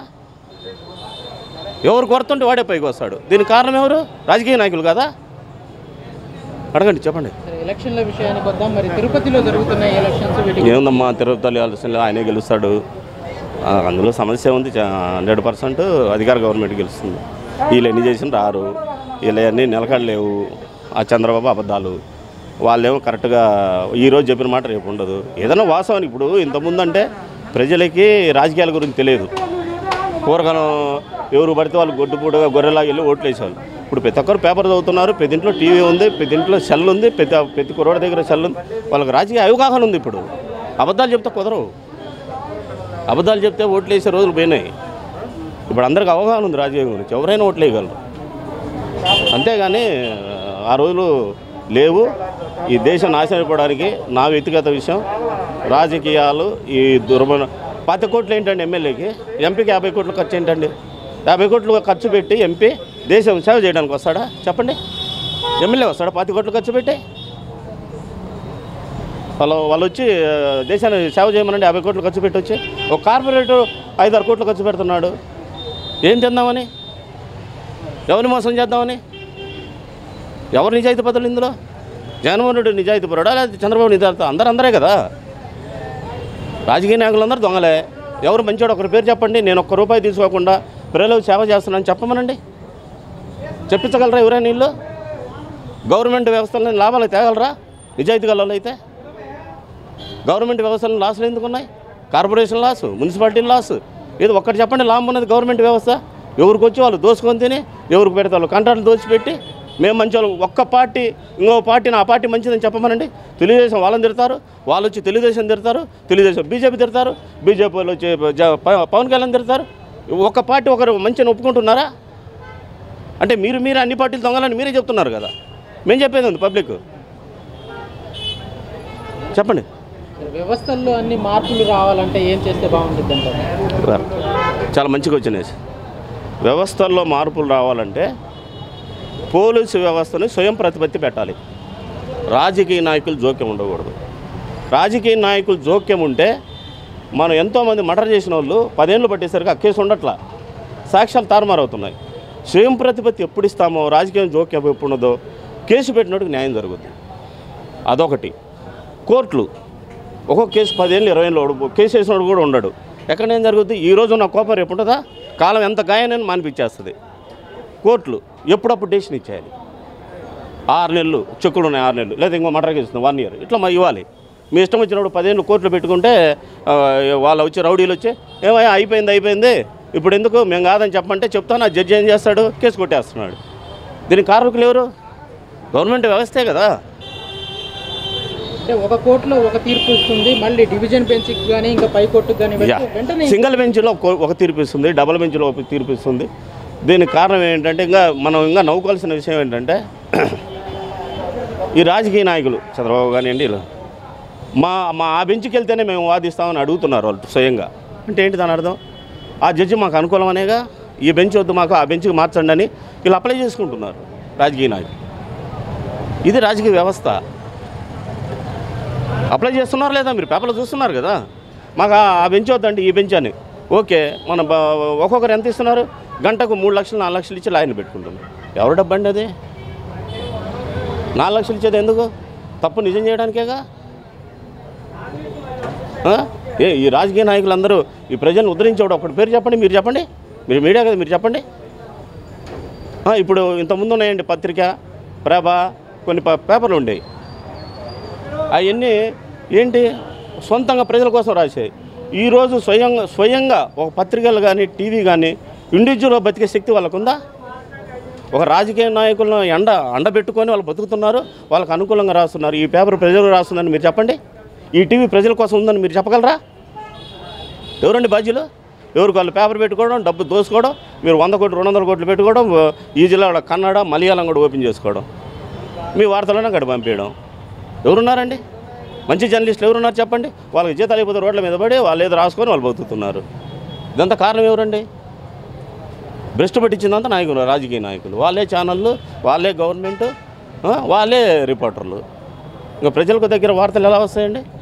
S12: ఎవరు కొరతుంటే వాడే పైకి వస్తాడు. దీనికి కారణం ఎవరు? రాజకీయ నాయకులు కదా? అడగండి, చెప్పండి.
S1: ఎలక్షన్ల విషయానికి వద్దాం. మరి తిరుపతిలో జరుగుతున్న ఎలక్షన్స్
S12: ఏముందమ్మా, తిరుపతిలో ఎలక్షన్లో ఆయనే గెలుస్తాడు. అందులో సమస్య ఉంది. హండ్రెడ్ పర్సెంట్ అధికార గవర్నమెంట్ గెలుస్తుంది. వీళ్ళు ఎన్ని చేసిన రారు, వీళ్ళు అన్నీ నిలకడలేవు. ఆ చంద్రబాబు అబద్ధాలు, వాళ్ళేమో కరెక్ట్గా ఈరోజు చెప్పిన మాట రేపు ఉండదు. ఏదైనా వాస్తవానికి ఇప్పుడు ఇంతకుముందు అంటే ప్రజలకి రాజకీయాల గురించి తెలియదు. పూర్వకాలం ఎవరు పడితే వాళ్ళు గొడ్డుపూడగా గొర్రెలాగా వెళ్ళి ఓట్లు వేసేవాళ్ళు. ఇప్పుడు ప్రతి ఒక్కరు పేపర్ చదువుతున్నారు. ప్రతింట్లో టీవీ ఉంది, ప్రతింట్లో సెల్ ఉంది, ప్రతి ప్రతి కుర్రోడి దగ్గర సెల్ ఉంది. వాళ్ళకి రాజకీయ అవగాహన ఉంది. ఇప్పుడు అబద్ధాలు చెప్తే కుదరవు. అబద్ధాలు చెప్తే ఓట్లు వేసే రోజులు పోయినాయి. ఇప్పుడు అందరికి అవగాహన ఉంది రాజకీయం గురించి. ఎవరైనా ఓట్లు వేయగలరు. అంతేగాని ఆ రోజులు లేవు. ఈ దేశం నాశనపడడానికి నా వ్యక్తిగత విషయం రాజకీయాలు. ఈ దుర్మన పాతి కోట్లు ఏంటండి ఎమ్మెల్యేకి? ఎంపీకి యాభై కోట్లు ఖర్చు ఏంటండి? యాభై కోట్లు ఖర్చు పెట్టి ఎంపీ దేశం సేవ చేయడానికి వస్తాడా? చెప్పండి. ఎమ్మెల్యే వస్తాడా పాతి కోట్లు ఖర్చు పెట్టి? వాళ్ళు వాళ్ళు వచ్చి దేశాన్ని సేవ చేయమనండి. యాభై కోట్లు ఖర్చు పెట్టి వచ్చి ఒక కార్పొరేటర్ ఐదారు కోట్లు ఖర్చు పెడుతున్నాడు. ఏం చేద్దామని? ఎవరిని మోసం చేద్దామని? ఎవరు నిజాయితీ పరులు ఇందులో? జగన్మోహన్ రెడ్డి నిజాయితీ పరుడా లేదా చంద్రబాబు నిజాయితీ? అందరూ అందరే కదా. రాజకీయ నాయకులందరూ దొంగలే. ఎవరు మంచివాడు ఒకరి పేరు చెప్పండి. నేను ఒక్క రూపాయి తీసుకోకుండా ప్రజలకు సేవ చేస్తున్నాను చెప్పమనండి. చెప్పించగలరా ఎవరైనా? వీళ్ళు గవర్నమెంట్ వ్యవస్థలను లాభాలు తేగలరా నిజాయితీ గల అయితే? గవర్నమెంట్ వ్యవస్థలను లాసులు ఎందుకు ఉన్నాయి? Corporation loss, municipality loss. ఏదో ఒక్కటి చెప్పండి లాభం ఉన్నది గవర్నమెంట్ వ్యవస్థ. ఎవరికి వచ్చి వాళ్ళు దోసుకొని తిని ఎవరికి పెడతారు కంట్రాక్ట్లు దోచిపెట్టి మేము మంచి వాళ్ళు ఒక్క పార్టీ ఇంకో పార్టీని ఆ పార్టీ మంచిదని చెప్పమనండి. తెలుగుదేశం వాళ్ళని తిడతారు, వాళ్ళు వచ్చి తెలుగుదేశం తిడతారు, తెలుగుదేశం బీజేపీ తిడతారు, బీజేపీ వాళ్ళు వచ్చి పవన్ కళ్యాణ్ తిడతారు. ఒక్క పార్టీ ఒకరు మంచిని ఒప్పుకుంటున్నారా? అంటే మీరు మీరు అన్ని పార్టీలు దొంగలని మీరే చెప్తున్నారు కదా. మేము చెప్పేది ఉంది పబ్లిక్. చెప్పండి.
S1: వ్యవస్థల్లో అన్ని మార్పులు రావాలంటే ఏం చేస్తే బాగుంటుంది అంటారు?
S12: చాలా మంచిగా వచ్చినాయి. వ్యవస్థల్లో మార్పులు రావాలంటే పోలీసు వ్యవస్థని స్వయం ప్రతిపత్తి పెట్టాలి. రాజకీయ నాయకులు జోక్యం ఉండకూడదు. రాజకీయ నాయకులు జోక్యం ఉంటే మనం ఎంతోమంది మర్డర్ చేసిన వాళ్ళు పదేళ్ళు పట్టేసరికి ఆ కేసు ఉండట్లా, సాక్ష్యాలు తారుమారవుతున్నాయి. స్వయం ప్రతిపత్తి ఎప్పుడు ఇస్తామో, రాజకీయం జోక్యం ఎప్పుడు ఉన్నదో కేసు పెట్టినట్టుకు న్యాయం జరుగుతుంది. అదొకటి. కోర్టులు ఒక్కొక్క కేసు పదేళ్ళు ఇరవై ఏళ్ళు కేసు వేసినోడు కూడా ఉండడు. ఎక్కడ ఏం జరుగుతుంది? ఈరోజు నా కోపం రేపు ఉంటుందా? కాలం ఎంత గాయానని మానిపించేస్తుంది. కోర్టులు ఎప్పుడప్పుడు డెసిషన్ ఇచ్చేయాలి. ఆరు నెలలు చెక్కులు ఉన్నాయి, ఆరు నెలలు లేదా ఇంకో మర్డర్ కేసు వన్ ఇయర్ ఇట్లా ఇవ్వాలి. మీ ఇష్టం వచ్చినప్పుడు పదేళ్ళు కోర్టులు పెట్టుకుంటే వాళ్ళు వచ్చి రౌడీలు వచ్చి ఏమయ్యా అయిపోయింది అయిపోయింది ఇప్పుడు ఎందుకు మేము కాదని చెప్పమంటే చెప్తాను. ఆ జడ్జి ఏం చేస్తాడు? కేసు కొట్టేస్తున్నాడు. దీనికి కారకులు ఎవరు? గవర్నమెంట్ వ్యవస్థే కదా.
S1: అంటే ఒక కోర్టులో ఒక తీర్పు ఇస్తుంది, మళ్ళీ డివిజన్ బెంచ్కి కానీ ఇంకా పై కోర్టుకు కానీ వెంటనే
S12: సింగిల్ బెంచ్లో ఒక తీర్పు ఇస్తుంది, డబుల్ బెంచ్లో ఒక తీర్పు ఇస్తుంది. దీనికి కారణం ఏంటంటే ఇంకా మనం ఇంకా నవ్వుకోవాల్సిన విషయం ఏంటంటే ఈ రాజకీయ నాయకులు చంద్రబాబు కానివ్వండి ఇలా మా మా ఆ బెంచ్కి వెళ్తేనే మేము వాదిస్తామని అడుగుతున్నారు వాళ్ళు స్వయంగా. అంటే ఏంటి దాని అర్థం? ఆ జడ్జి మాకు అనుకూలం అనేగా, ఈ బెంచ్ వద్దు మాకు ఆ బెంచ్కి మార్చండి అని వీళ్ళు అప్లై చేసుకుంటున్నారు రాజకీయ నాయకులు. ఇది రాజకీయ వ్యవస్థ. అప్లై చేస్తున్నారు లేదా? మీరు పేపర్లో చూస్తున్నారు కదా. మాకు ఆ బెంచ్ వద్దండి ఈ బెంచ్ అని. ఓకే, మన ఒక్కొక్కరు ఎంత ఇస్తున్నారు? గంటకు మూడు లక్షలు నాలుగు లక్షలు ఇచ్చి లాయర్ని పెట్టుకుంటున్నారు. ఎవరు డబ్బండి అది? నాలుగు లక్షలు ఇచ్చేది ఎందుకు? తప్పు నిజం చేయడానికేగా. ఏ ఈ రాజకీయ నాయకులందరూ ఈ ప్రజలను ఉద్ధరించేవాడు ఒకటి పేరు చెప్పండి. మీరు చెప్పండి, మీరు మీడియా కదా, మీరు చెప్పండి. ఇప్పుడు ఇంతకుముందు ఉన్నాయండి పత్రిక, ప్రభ, కొన్ని పేపర్లు ఉండేవి. అవన్నీ ఏంటి? సొంతంగా ప్రజల కోసం రాసాయి. ఈరోజు స్వయంగా స్వయంగా ఒక పత్రికలు కానీ టీవీ కానీ ఇండివిజువల్గా బతికే శక్తి వాళ్ళకు ఉందా? ఒక రాజకీయ నాయకులను ఎండ అండబెట్టుకొని వాళ్ళు బతుకుతున్నారు, వాళ్ళకు అనుకూలంగా రాస్తున్నారు. ఈ పేపర్ ప్రజలకు రాస్తుందని మీరు చెప్పండి. ఈ టీవీ ప్రజల కోసం ఉందని మీరు చెప్పగలరా? ఎవరండి బాధ్యులు? ఎవరికి వాళ్ళు పేపర్ పెట్టుకోవడం, డబ్బు దోసుకోవడం, మీరు వంద కోట్లు రెండు వందల కోట్లు పెట్టుకోవడం, ఈ జిల్లాలో కన్నడ మలయాళం కూడా ఓపెన్ చేసుకోవడం, మీ వార్తలను అక్కడ పంపించడం. ఎవరున్నారండి? మంచి జర్నలిస్టులు ఎవరున్నారు చెప్పండి? వాళ్ళకి జీతాలు అయిపోతే రోడ్ల మీద పడి వాళ్ళు ఏదో రాసుకొని వాళ్ళు బతుకుతున్నారు. ఇదంతా కారణం ఎవరండి? భ్రష్టు పట్టించిందంతా నాయకులు, రాజకీయ నాయకులు. వాళ్ళే ఛానళ్ళు, వాళ్ళే గవర్నమెంటు, వాళ్ళే రిపోర్టర్లు. ఇంకా ప్రజలకు దగ్గర వార్తలు ఎలా వస్తాయండి?